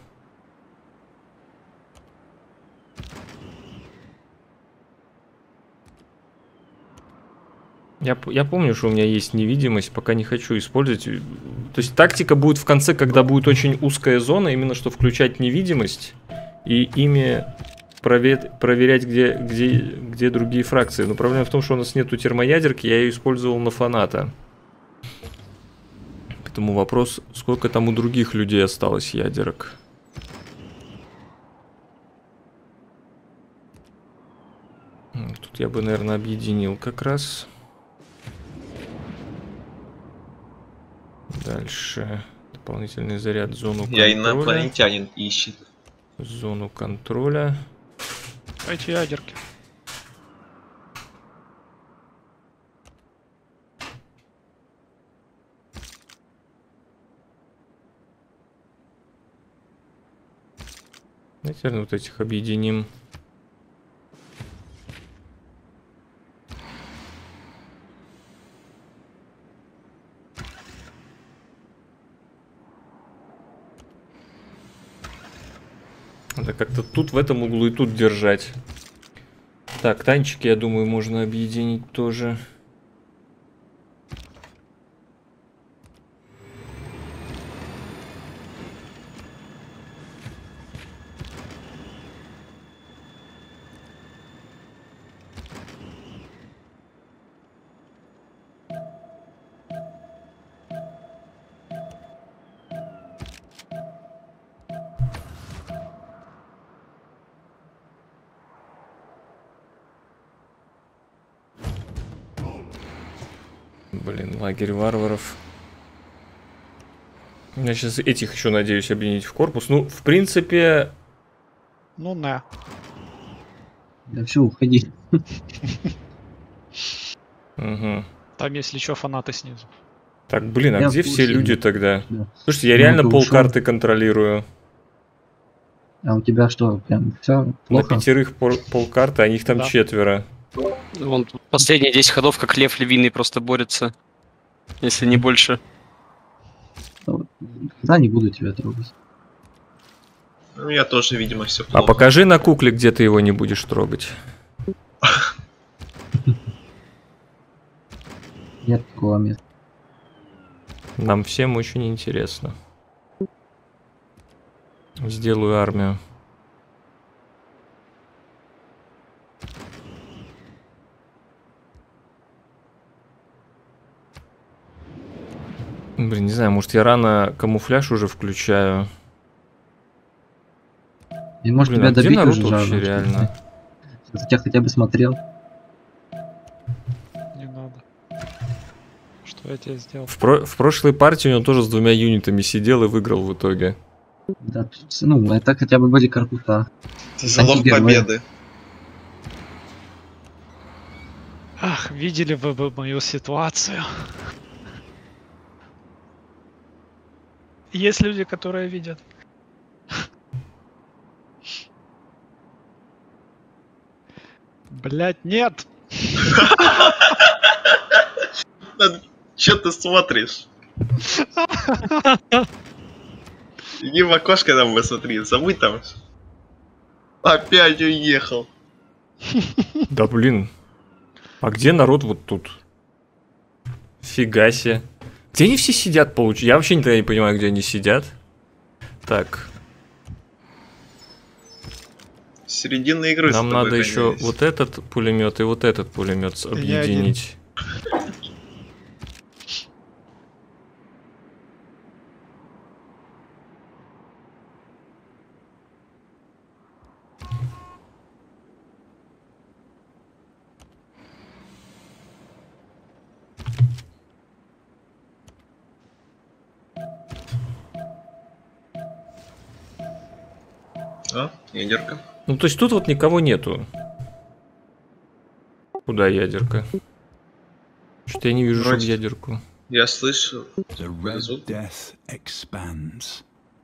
Я помню, что у меня есть невидимость, пока не хочу использовать. То есть тактика будет в конце, когда будет очень узкая зона, именно что включать невидимость и ими проверять, где другие фракции. Но проблема в том, что у нас нету термоядерки, я ее использовал на фаната. Поэтому вопрос, сколько там у других людей осталось ядерок. Тут я бы, наверное, объединил как раз. Дальше. Дополнительный заряд, зону контроля. Я инопланетянин ищет. Зону контроля. Эти ядерки. Наверное, вот этих объединим. Надо как-то тут в этом углу и тут держать. Так, танчики, я думаю, можно объединить тоже. Блин, лагерь варваров. Я сейчас этих еще надеюсь объединить в корпус. Ну, в принципе... Ну, на. Да все, уходи. Угу. Там, если что, фанаты снизу. Так, блин, а Я где в все курсе. люди тогда? Да. Слушайте, я Ну, реально ты полкарты контролирую. А у тебя что, прям все На плохо? 5 полкарты, а них там Да. 4. Вон последние 10 ходов, как лев львиный, просто борется. Если не больше. Да, не буду тебя трогать. Ну, я тоже, видимо, все А плохо. покажи на кукле, где ты его не будешь трогать. Нет такого места. Нам всем очень интересно. Сделаю армию. Блин, не знаю, может я рано камуфляж уже включаю. И может Блин, тебя а где добить Наруто уже вообще жажда, реально? Я тебя хотя бы смотрел. Не надо. Что я тебе сделал? В прошлой партии он тоже с 2 юнитами сидел и выиграл в итоге. Да, тут, ну, это хотя бы были корпуса. Залог Антигерой. победы. Ах, видели вы бы мою ситуацию. Есть люди, которые видят. Блять, нет! Че ты смотришь? Иди в окошко там посмотри, забудь там. Опять уехал. Да блин. А где народ вот тут? Фига себе. Где они все сидят, получается? Я вообще никогда не понимаю, где они сидят. Так. Середина игры. Нам надо еще вот этот пулемет и вот этот пулемет объединить. А, ядерка. Ну, то есть тут вот никого нету. Куда ядерка? Что-то я не вижу, чтобы ядерку. Я слышу. The red death expands.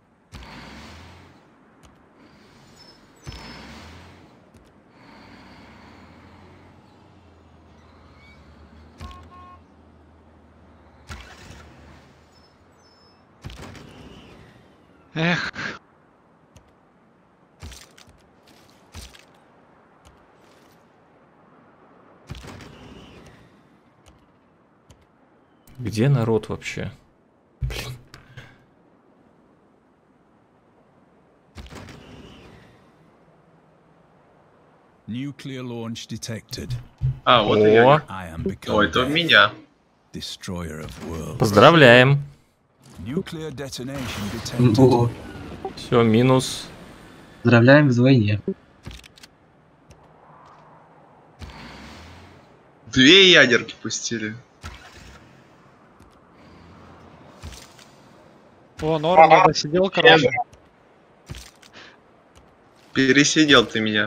Эх. Где народ вообще? Блин. Nuclear launch detected. А, вот и я. О, это в меня. Destroyer of worlds. Поздравляем. Nuclear detonation detected. Все, минус. Поздравляем вдвойне. Две ядерки пустили. О, Норм, я досидел, короче. Пересидел ты меня.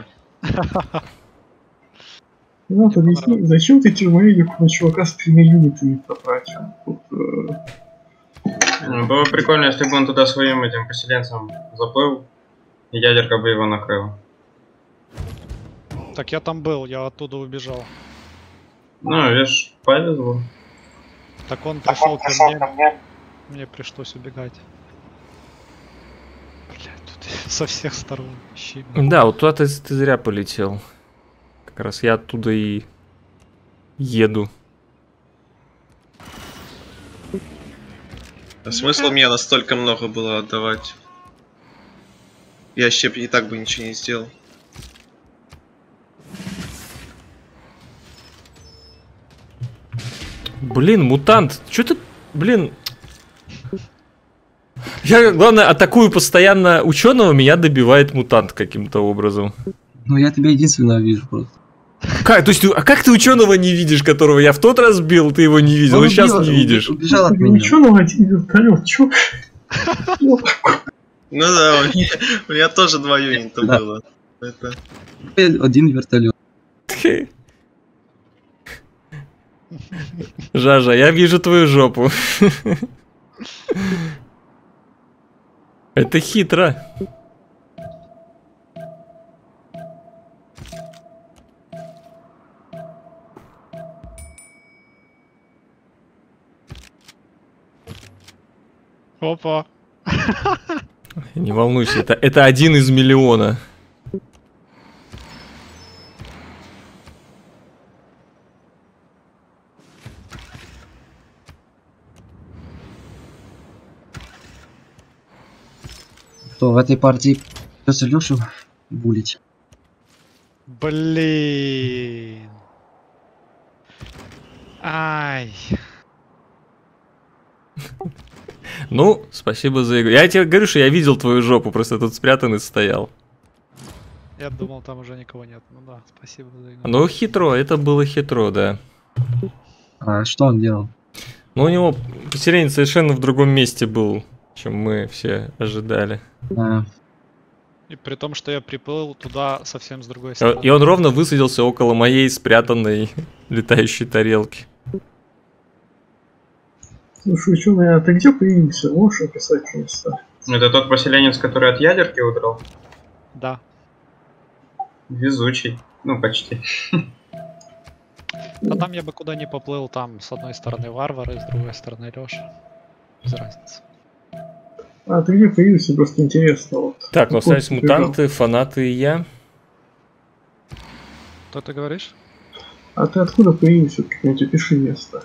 Ну, объясни, зачем ты термоядерку на чувака с 3 юнитами потратил? Тут, Было прикольно, если бы он туда своим этим поселенцам заплыл, и ядерка бы его накрыла. Так я там был, я оттуда убежал. Ну, видишь, повезло. Так он пришел ко мне. Мне пришлось убегать. Блять, тут со всех сторон щит. Да, вот туда ты зря полетел. Как раз я оттуда и еду. А смысл мне настолько много было отдавать? Я ще и так бы ничего не сделал. Блин, мутант, чё ты, блин... Я, главное, атакую постоянно ученого, меня добивает мутант каким-то образом. Ну, я тебя единственного вижу просто. Как? То есть, а как ты ученого не видишь, которого я в тот раз бил, ты его не видел, и сейчас не видишь? Убежал от меня. Ученого один вертолет, чё? Ну да, у меня тоже 2 юнита было. Это... Один вертолет. Жажа, я вижу твою жопу. Это хитро. Опа. Не волнуйся, это 1 из миллиона. Кто в этой партии придется Лешу булить? Блин. Ай. Ну, спасибо за игру. Я тебе говорю, что я видел твою жопу, просто тут спрятанный стоял. Я думал, там уже никого нет. Ну да, спасибо за игру. Ну, хитро, это было хитро, да. А что он делал? Ну, у него поселение совершенно в другом месте был, чем мы все ожидали. И при том, что я приплыл туда совсем с другой стороны. И он ровно высадился около моей спрятанной летающей тарелки. Слушай, ученый, а ты где появился? Можешь описать место? Это тот поселенец, который от ядерки удрал? Да. Везучий. Ну, почти. А там я бы куда ни поплыл, там с одной стороны варвары, с другой стороны Лёша. Без разницы. А ты где появился? Просто интересно. Вот. Так, ну остались мутанты, фанаты и я. Что ты говоришь? А ты откуда появился? Как-нибудь опиши место.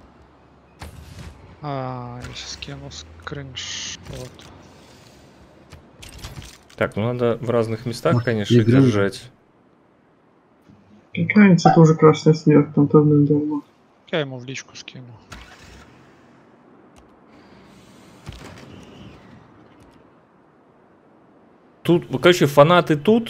Я сейчас кину скриншот. Так, ну надо в разных местах, Может, конечно, игры? держать. Какая разница, тоже красная смерть, там давным-давно. Я ему в личку скину. Тут, короче, фанаты тут,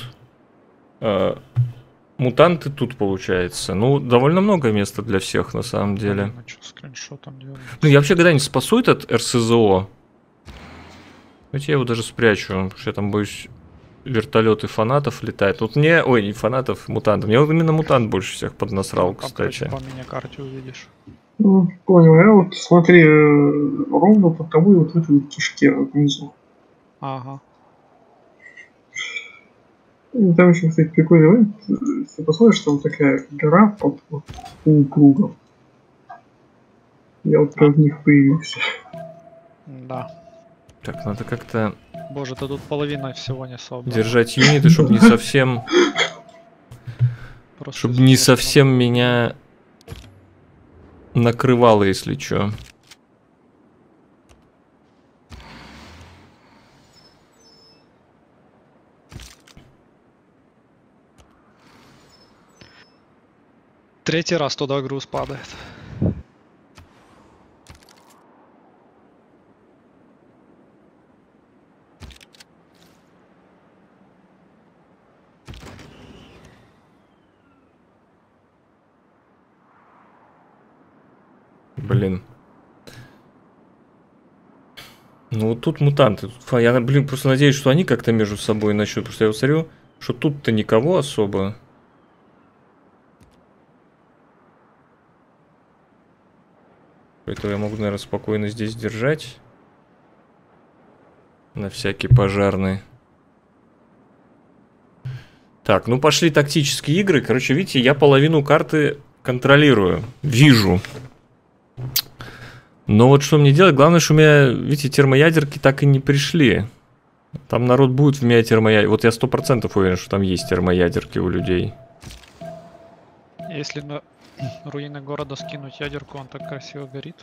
мутанты тут, получается. Ну, довольно много места для всех, на самом деле. Ну, что, скриншотом делать? Ну, я вообще когда-нибудь спасу этот РСЗО. Ведь я его даже спрячу, потому что я там боюсь, вертолеты фанатов летают. Вот мне, ой, не фанатов, мутантов. Мне вот именно мутант больше всех поднасрал, Там, кстати. короче, по мини-карте увидишь. Ну, понял, я вот смотри, ровно под тобой вот в этой вот кишке внизу. Ага. И там еще, кстати, прикольный момент. Если посмотришь, там такая гора под вот, полукругом. Я вот как в них появился. Да. Так, надо как-то Боже, ты тут половина всего не собрал. держать юниты, чтобы не совсем... Просто Чтобы не здесь совсем меня накрывало, если чё. Третий раз туда груз падает. Блин. Ну вот тут мутанты. Я, блин, просто надеюсь, что они как-то между собой начнут. Потому что я вот смотрю, что тут-то никого особо. Поэтому я могу, наверное, спокойно здесь держать. На всякий пожарный. Так, ну пошли тактические игры. Короче, видите, я половину карты контролирую. Вижу. Но вот что мне делать? Главное, что у меня, видите, термоядерки так и не пришли. Там народ будет в меня термоядерки. Вот я 100% уверен, что там есть термоядерки у людей. Если на руины города скинуть ядерку, он так красиво горит.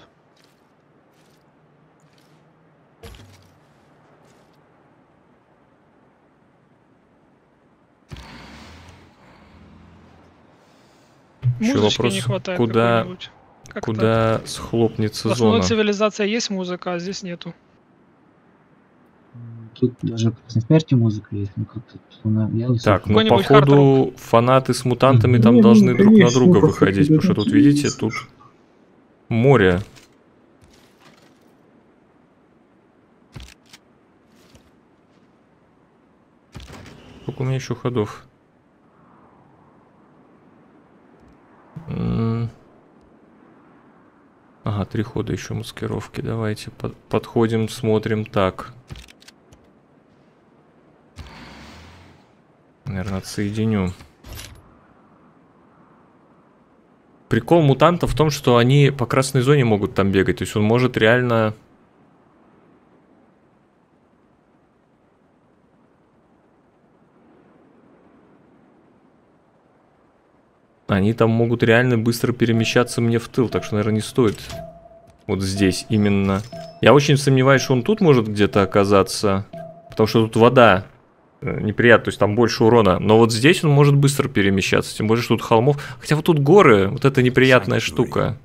Еще Музычки вопрос, не хватает куда, какой-нибудь. Как куда схлопнется В основной зона. цивилизации есть музыка, а здесь нету. Тут даже красной смерти музыка есть, но как-то она, я не Так, слышу. ну походу фанаты с мутантами там должны друг на друга выходить, потому что тут, видите, тут море. Сколько у меня еще ходов? Ага, 3 хода еще маскировки. Давайте подходим, смотрим так. Наверное, отсоединю. Прикол мутанта в том, что они по красной зоне могут там бегать. То есть он может реально... Они там могут реально быстро перемещаться мне в тыл. Так что, наверное, не стоит вот здесь именно. Я очень сомневаюсь, что он тут может где-то оказаться. Потому что тут вода. Неприятно, то есть там больше урона. Но вот здесь он может быстро перемещаться. Тем более, что тут холмов. Хотя вот тут горы. Вот это неприятная штука.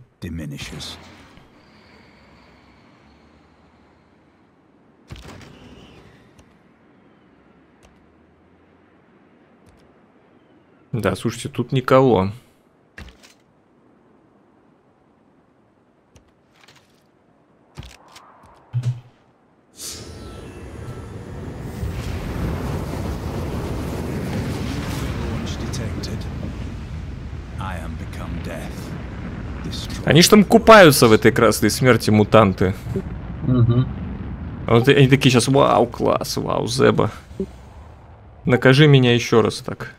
Да, слушайте, тут никого. Они ж там купаются в этой красной смерти, мутанты. Угу. А вот они такие сейчас, вау, класс, вау, Зеба. Накажи меня еще раз так.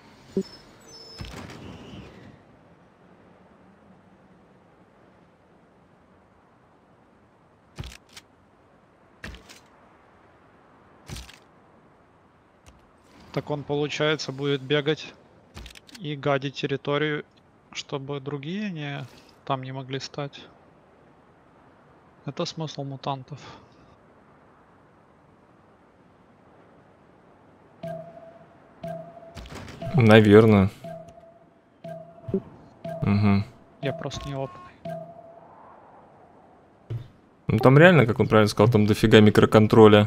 Так он, получается, будет бегать и гадить территорию, чтобы другие там не могли стать. Это смысл мутантов. Наверное. Угу. Я просто неопытный. Ну там реально, как он правильно сказал, там дофига микроконтроля.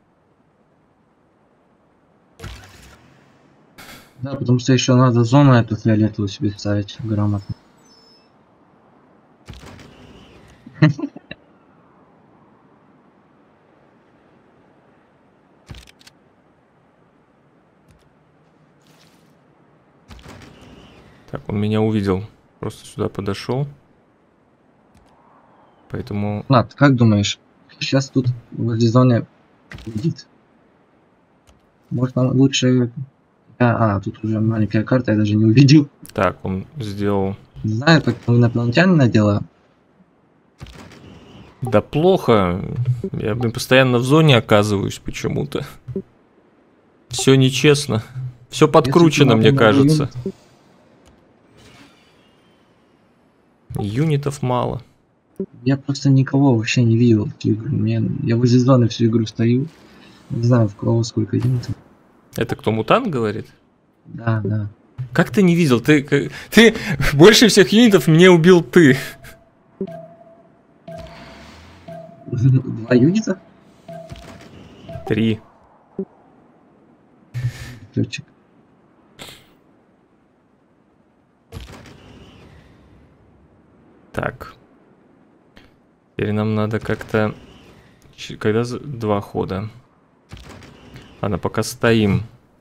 Да, потому что еще надо зону эту фиолетовую себе ставить грамотно. Так, он меня увидел. Просто сюда подошел. Поэтому... Над, как думаешь, сейчас тут возле зоны будет? Может нам лучше... тут уже маленькая карта, я даже не увидел. Так, он сделал... Не знаю, как инопланетянина дела. Да плохо. Я, блин, постоянно в зоне оказываюсь почему-то. Все нечестно. Все подкручено, мне кажется. Юнитов мало. Я просто никого вообще не видел в игру. Я возле зоны всю игру стою. Не знаю, в кого сколько юнитов. Это кто, мутант говорит? Да, да. Как ты не видел? Ты больше всех юнитов мне убил ты. 2 юнита? 3. Летчик. Так. Теперь нам надо как-то... Когда 2 хода? Ладно, пока стоим.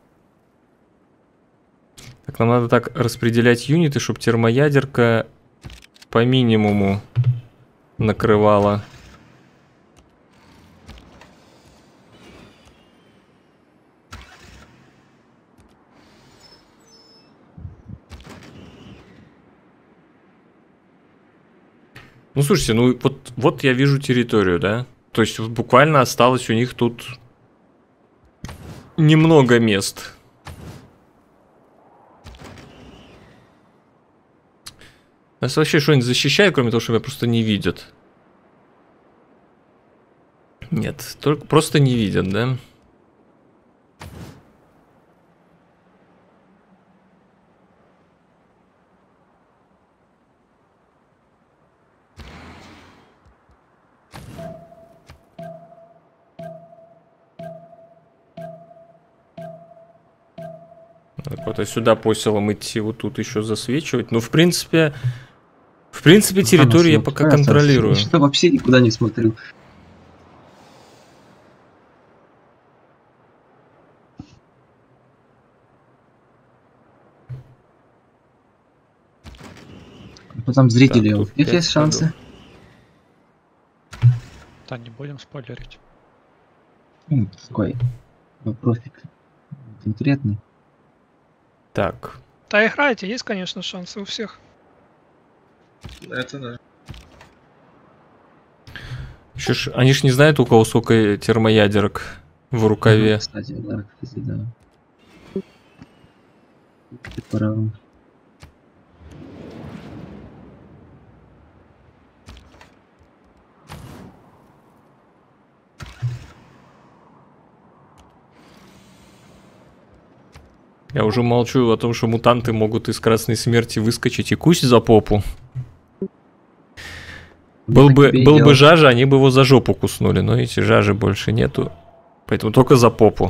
Так, нам надо так распределять юниты, чтобы термоядерка по минимуму накрывала. Ну, слушайте, ну вот я вижу территорию, да? То есть вот буквально осталось у них тут немного мест. Нас вообще что-нибудь защищает, кроме того, что меня просто не видят? Нет, только просто не видят, да? Так вот, а сюда по селам идти, вот тут еще засвечивать. Ну, в принципе, территорию я пока контролирую. Я что вообще никуда не смотрю. Потом зрители, Так, у них есть шансы? Да, не будем спойлерить. Такой вопросик конкретный. Так. Да, играете, есть, конечно, шансы у всех. Это да. Еще ж, они ж не знают, у кого сколько термоядерок в рукаве. Кстати, да. Пора. Я уже молчу о том, что мутанты могут из красной смерти выскочить и кусь за попу. Был бы Жажа, они бы его за жопу куснули, но эти Жажи больше нету. Поэтому только за попу.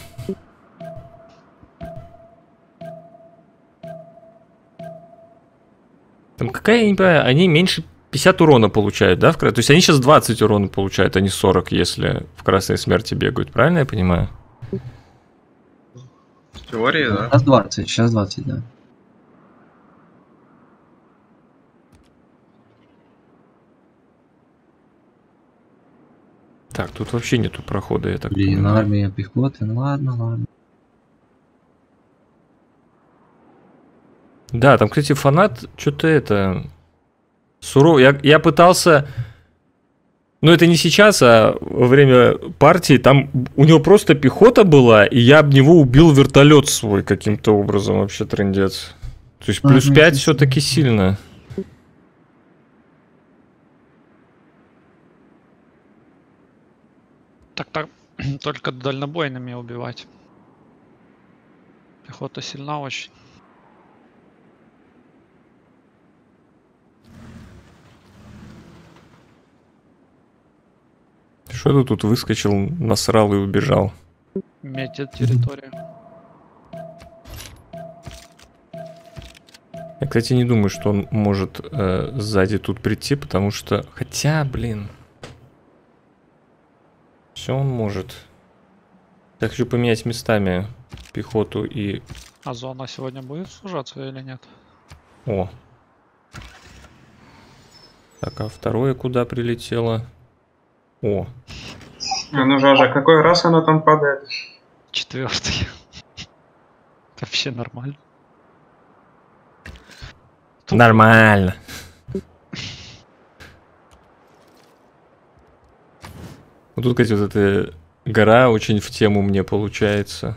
Там какая, я не понимаю, они меньше 50 урона получают, да? То есть они сейчас 20 урона получают, а не 40, если в красной смерти бегают. Правильно я понимаю? В теории, да. Сейчас 20, да. Так, тут вообще нету прохода, я так Блин, понимаю. армия пехоты, ну ладно, ладно. Да, там, кстати, фанат, что-то это... Суров. Я пытался... Но это не сейчас, а во время партии. Там у него просто пехота была, и я об него убил вертолет свой каким-то образом. Вообще трындец. То есть плюс 5 все-таки сильно. Так только дальнобойными убивать. Пехота сильна очень. Что ты тут выскочил, насрал и убежал? Метит территорию. Я, кстати, не думаю, что он может сзади тут прийти, потому что... Хотя, блин... Все он может. Я хочу поменять местами пехоту и... А зона сегодня будет сужаться или нет? О. Так, а второе куда прилетело? О. Ну, Жажа, какой раз она там падает? 4-й. Вообще нормально. Нормально. Вот тут, кстати, вот эта гора очень в тему мне получается.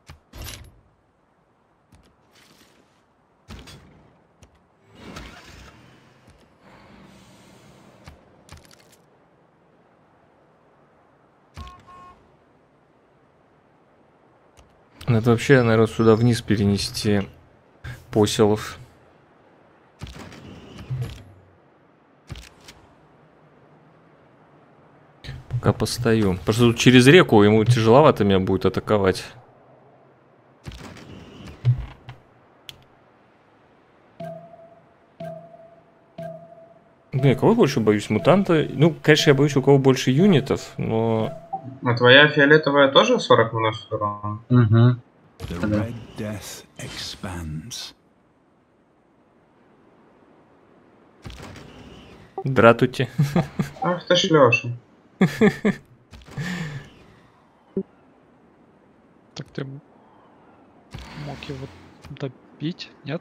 Надо вообще, наверное, сюда вниз перенести поселов. Пока постою. Потому что тут через реку ему тяжеловато меня будет атаковать. Ну, я кого больше боюсь? Мутанта? Ну, конечно, я боюсь, у кого больше юнитов, но... А твоя фиолетовая тоже 40 наносит урона? Угу. The red death expands. Дратути. Ах ты ж Лёша. Так ты мог его добить, нет?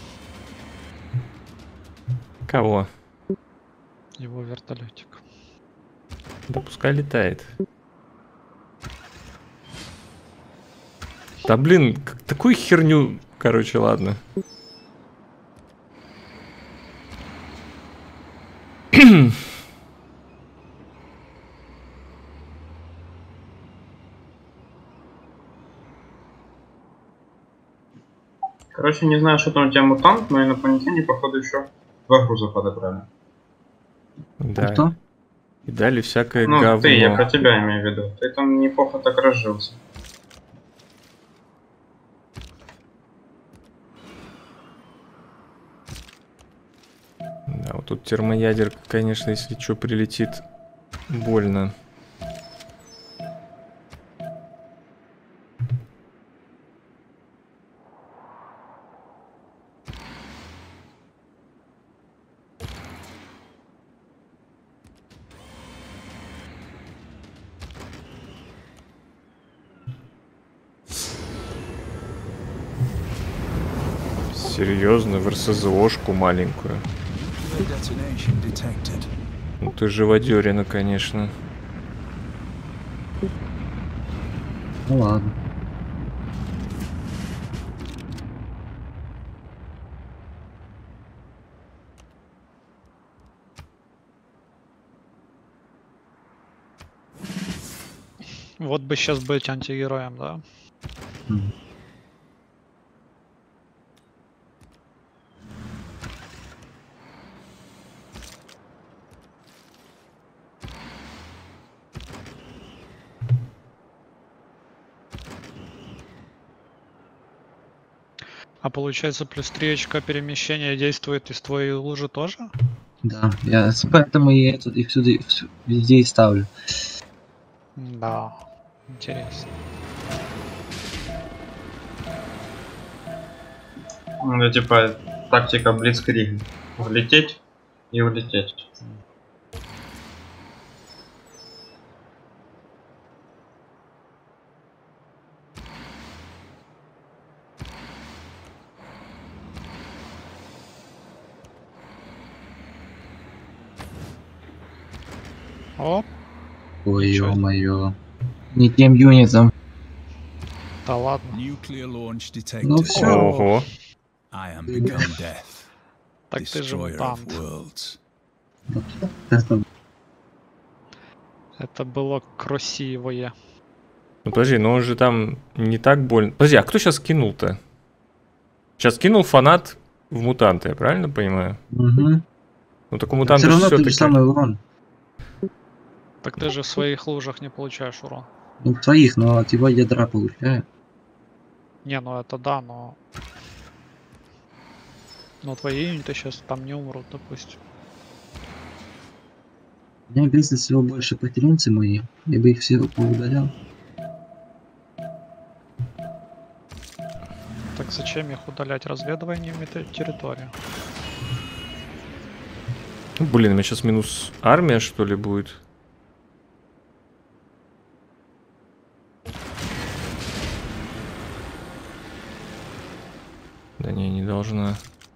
Кого? Его вертолетик. Да пускай летает. Да блин, такую херню... Короче, ладно. Короче, не знаю, что там у тебя мутант, но инопланетяне, походу, еще 2 груза подобрали. Да. Кто? И дали всякое Ну, говно. ты, я про тебя имею в виду. Ты там неплохо так разжился. Да, вот тут термоядерка, конечно, если что прилетит, больно. Серьезно, в РСЗОшку маленькую. Detonation detected. Ну ты живодерина, конечно. Ну ладно. Вот бы сейчас быть антигероем, да? Мгм. А получается плюс 3 очка перемещения действует из твоей лужи тоже? Да, я поэтому и этот их сюда везде и ставлю. Да, интересно. Ну, типа, тактика Блицкриг. Влететь и улететь. Оп, Ой, Ничего. ё-моё. Не тем юнитом. да ладно. Nuclear launch detected. Ну все. Ого. I am become death, Так ты же destroyer of мутант. worlds. Это Это было красивое. Ну подожди, но он же там не так больно. Подожди, а кто сейчас кинул-то? Сейчас кинул фанат в мутанты, я правильно понимаю? Угу. Ну так у Все мутантов равно тот же все-таки... самый урон. Так ты же в своих лужах не получаешь урон. Ну, твоих, но от его ядра получаю. Не, ну это да, но... Но твои юниты сейчас там не умрут, допустим. У меня грязно всего больше потерянцы мои. Я бы их все поудалял. Так зачем их удалять разведываниями территории? Блин, у меня сейчас минус армия, что ли, будет? Да не должна.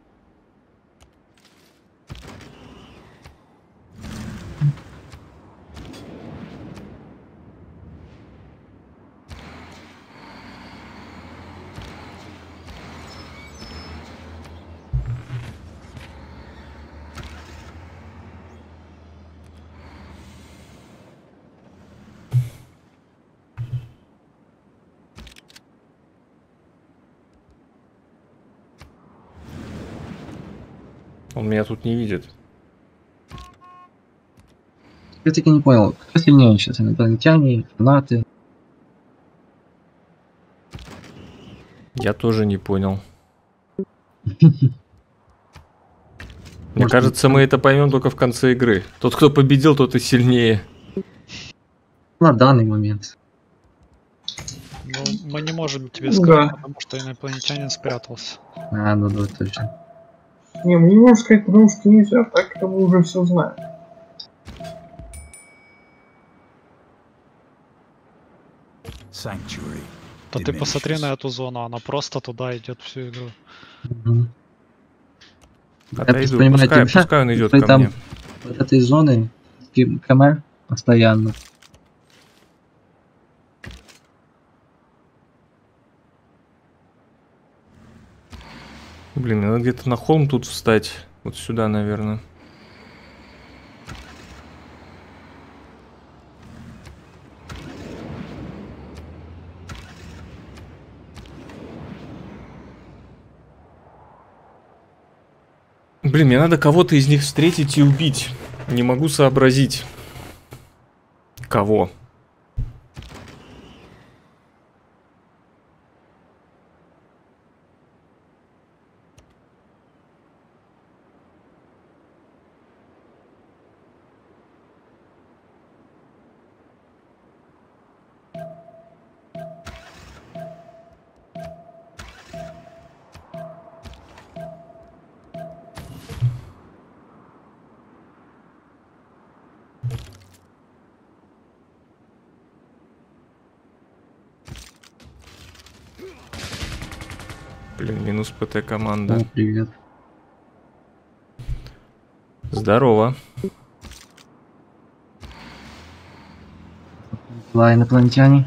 Он меня тут не видит. Я таки не понял, кто сильнее сейчас, инопланетяне, фанаты. Я тоже не понял. Мне Может, кажется, мы это поймем только в конце игры. Тот, кто победил, тот и сильнее. На данный момент. Ну, мы не можем тебе Ну сказать, да. потому что инопланетянин спрятался. А, ну да, точно. Не, мне не можешь сказать, потому что нельзя, так это мы уже все знаем. Sanctuary. Да ты посмотри diminishes. на эту зону, она просто туда идет всю игру. Угу. Отойду, понимаете, пускай он идет вы ко там мне. Вот этой зоны КМ постоянно. Блин, надо где-то на холм тут встать. Вот сюда, наверное. Блин, мне надо кого-то из них встретить и убить. Не могу сообразить. Кого? Блин, минус ПТ команда. О, привет. Здорово. Ла, инопланетяне.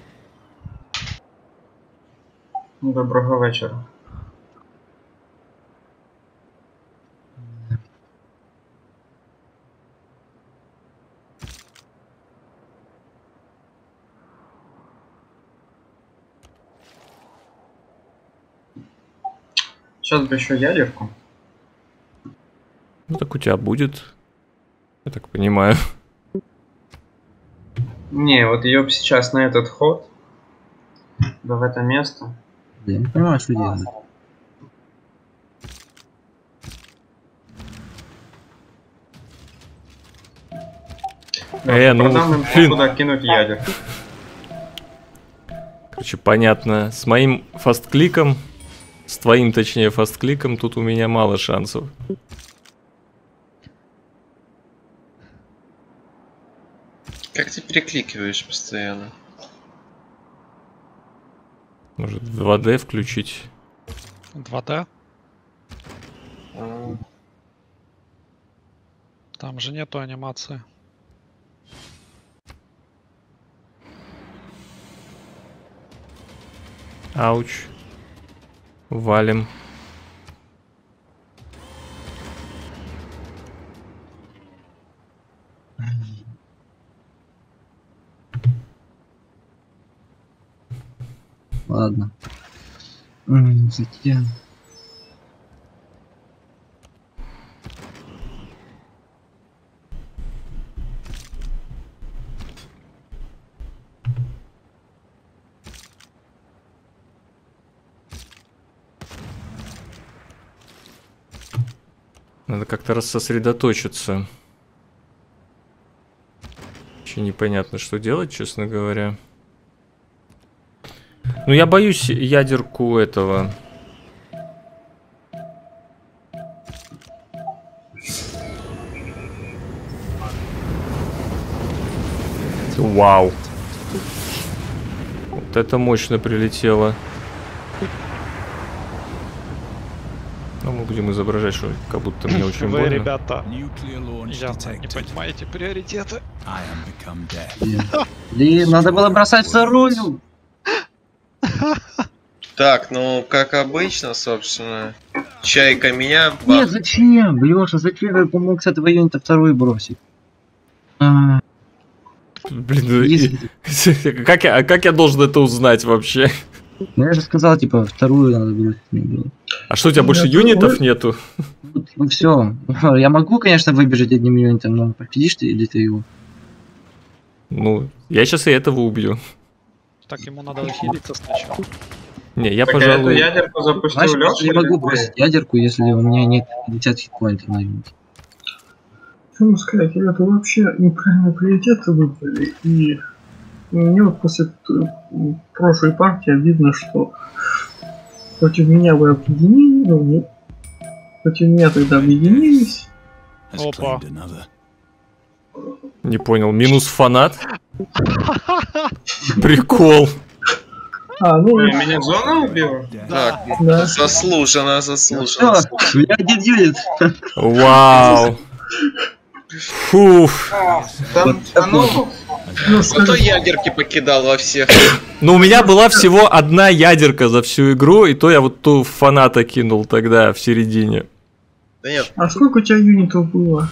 Доброго вечора. Сейчас бы еще ядерку. Ну так у тебя будет. Я так понимаю. Не, вот ее сейчас на этот ход. Да в это место. Я не понимаю, что делать. Ну, Продам им блин. куда кинуть ядер. Короче, понятно. С моим фасткликом, с твоим, точнее, фасткликом, тут у меня мало шансов. Как ты перекликиваешь постоянно? Может, 2D включить? 2D? А, Там же нету анимации. Ауч. Валим. Ладно. Затем. Надо как-то сосредоточиться. Еще непонятно, что делать, честно говоря. Ну, я боюсь ядерку этого. Вау. Вот это мощно прилетело. Ну, мы будем изображать, что как будто мне очень Вы, больно. ребята, явно не понимаете приоритеты. Блин, надо было бросать вторую. Так, ну, как обычно, собственно. Чайка меня... Нет, зачем? Лёша, зачем я помог с этого юнита вторую бросить? Блин, как я должен это узнать вообще? Ну я же сказал, типа, вторую надо было. А что, у тебя больше юнитов нету? Ну все. Я могу, конечно, выбежать одним юнитом, но победишь ты или ты его? Ну, я сейчас и этого убью. Так ему надо хилиться сначала. Не, я, Так, пожалуй... я эту ядерку запустил, Знаешь, Лёша, я могу или бросить ядерку, если у меня нет 50 хитпоинтов на юните. Что могу сказать, ребята, вообще неправильные приоритеты выбрали, и мне вот после прошлой партии видно, что против меня вы объединились, ну нет, против меня тогда объединились. Опа. Не понял, минус фанат? Прикол. Ну, меня зона убила? Так, да. заслуженно. У меня один юнит. Вау. Фуф. Там, Зато ядерки покидал во всех. Ну, у меня была всего одна ядерка за всю игру, и то я вот ту фаната кинул тогда в середине. Да нет. А сколько у тебя юнитов было?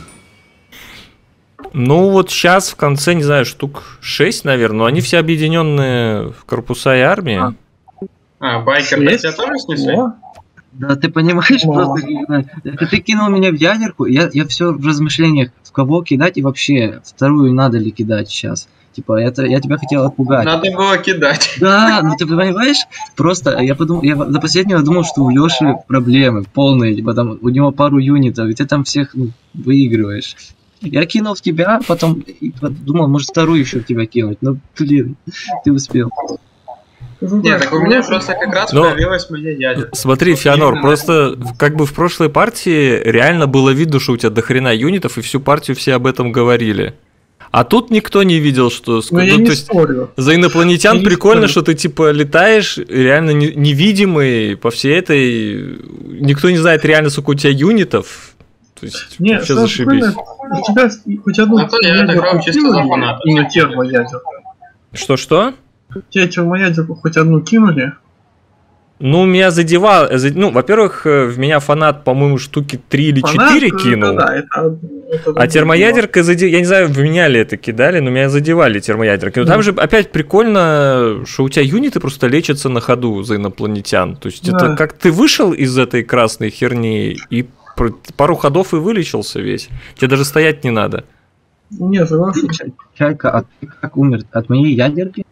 Ну, вот сейчас в конце, не знаю, штук 6, наверное, но они все объединенные в корпуса и армии. Байкер на тебя тоже снесли? Да ты понимаешь, просто ты кинул меня в ядерку, я все в размышлениях, в кого кидать и вообще вторую надо ли кидать сейчас. Типа, это я тебя хотел отпугать. Надо было кидать. Да, ну ты понимаешь, просто я подумал, я до последнего думал, что у Лёши проблемы полные, типа там у него пару юнитов, и ты там всех выигрываешь. Я кинул в тебя, потом думал, может вторую еще в тебя кинуть, но блин, ты успел. Нет, так у меня просто как раз появилась моя ядерка. Смотри, Феонор, просто как бы в прошлой партии реально было видно, что у тебя дохрена юнитов, и всю партию все об этом говорили. А тут никто не видел, что... Ну, я не спорю. За инопланетян прикольно, что ты типа летаешь, реально невидимый по всей этой... Никто не знает реально, сколько у тебя юнитов. То есть, нет, вообще зашибись. У тебя хоть одну ядерку кинули, именно термоядерку. Что-что? Тебе термоядерку хоть одну кинули? Ну, меня задевал... Ну, во-первых, в меня фанат, по-моему, штуки 3 или 4 кинул. А термоядерка задевала... Я не знаю, в меня ли это кидали, но меня задевали термоядерки. Но там же опять прикольно, что у тебя юниты просто лечатся на ходу за инопланетян. То есть это как ты вышел из этой красной херни и пару ходов и вылечился весь. Тебе даже стоять не надо. Нет, согласен. Чайка, как умер? От моей ядерки?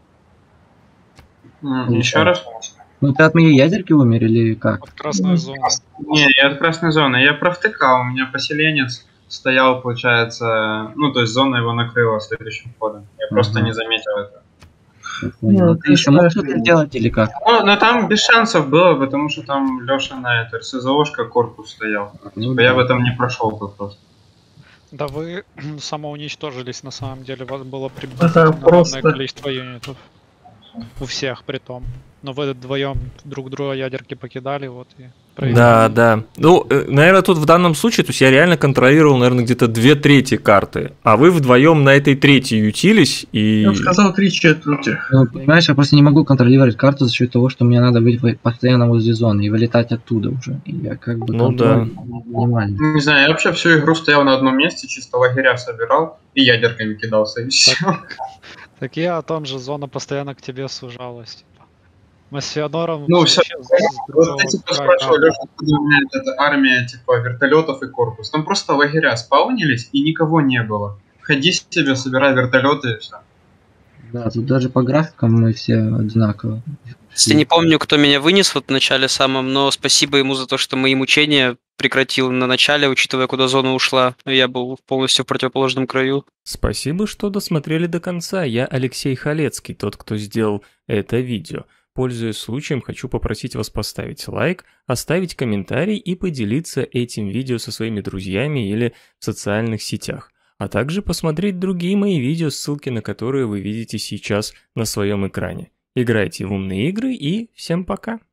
Еще раз? Ну ты от моей ядерки умер или как? От красной зоны. Не, я от красной зоны. Я провтыкал, у меня поселенец стоял, получается... Ну, то есть зона его накрыла следующим ходом. Я просто не заметил это. Ты еще мог что-то делать или как? Ну, но там без шансов было, потому что там Леша на это РСЗОшка корпус стоял. Типа я в этом не прошел просто. Да вы самоуничтожились на самом деле, у вас было приблизительно равное количество юнитов. У всех при том. Но вы вдвоем друг друга ядерки покидали, вот и... Да. Ну, наверное, тут в данном случае, то есть я реально контролировал, наверное, где-то 2/3 карты, а вы вдвоем на этой третьей ютились и... Я бы сказал 3/4. Ну, понимаешь, я просто не могу контролировать карту за счет того, что мне надо быть постоянно возле зоны и вылетать оттуда уже. И я как бы контроль минимальный. Не знаю, я вообще всю игру стоял на одном месте, чисто лагеря собирал и ядерками кидался, и все. Так я о том же, зона постоянно к тебе сужалась. Типа. Мы с Феодором... Ну, все, вот ты типа спрашивал, Леша, откуда у меня эта армия типа вертолетов и корпус. Там просто лагеря спаунились и никого не было. Ходи себе, собирай вертолеты и все. Да, тут даже по графикам мы все одинаково. Я не помню, кто меня вынес вот в начале самом, но спасибо ему за то, что мои мучения прекратил на начале, учитывая, куда зона ушла. Я был полностью в противоположном краю. Спасибо, что досмотрели до конца. Я Алексей Халецкий, тот, кто сделал это видео. Пользуясь случаем, хочу попросить вас поставить лайк, оставить комментарий и поделиться этим видео со своими друзьями или в социальных сетях. А также посмотреть другие мои видео, ссылки на которые вы видите сейчас на своем экране. Играйте в умные игры и всем пока!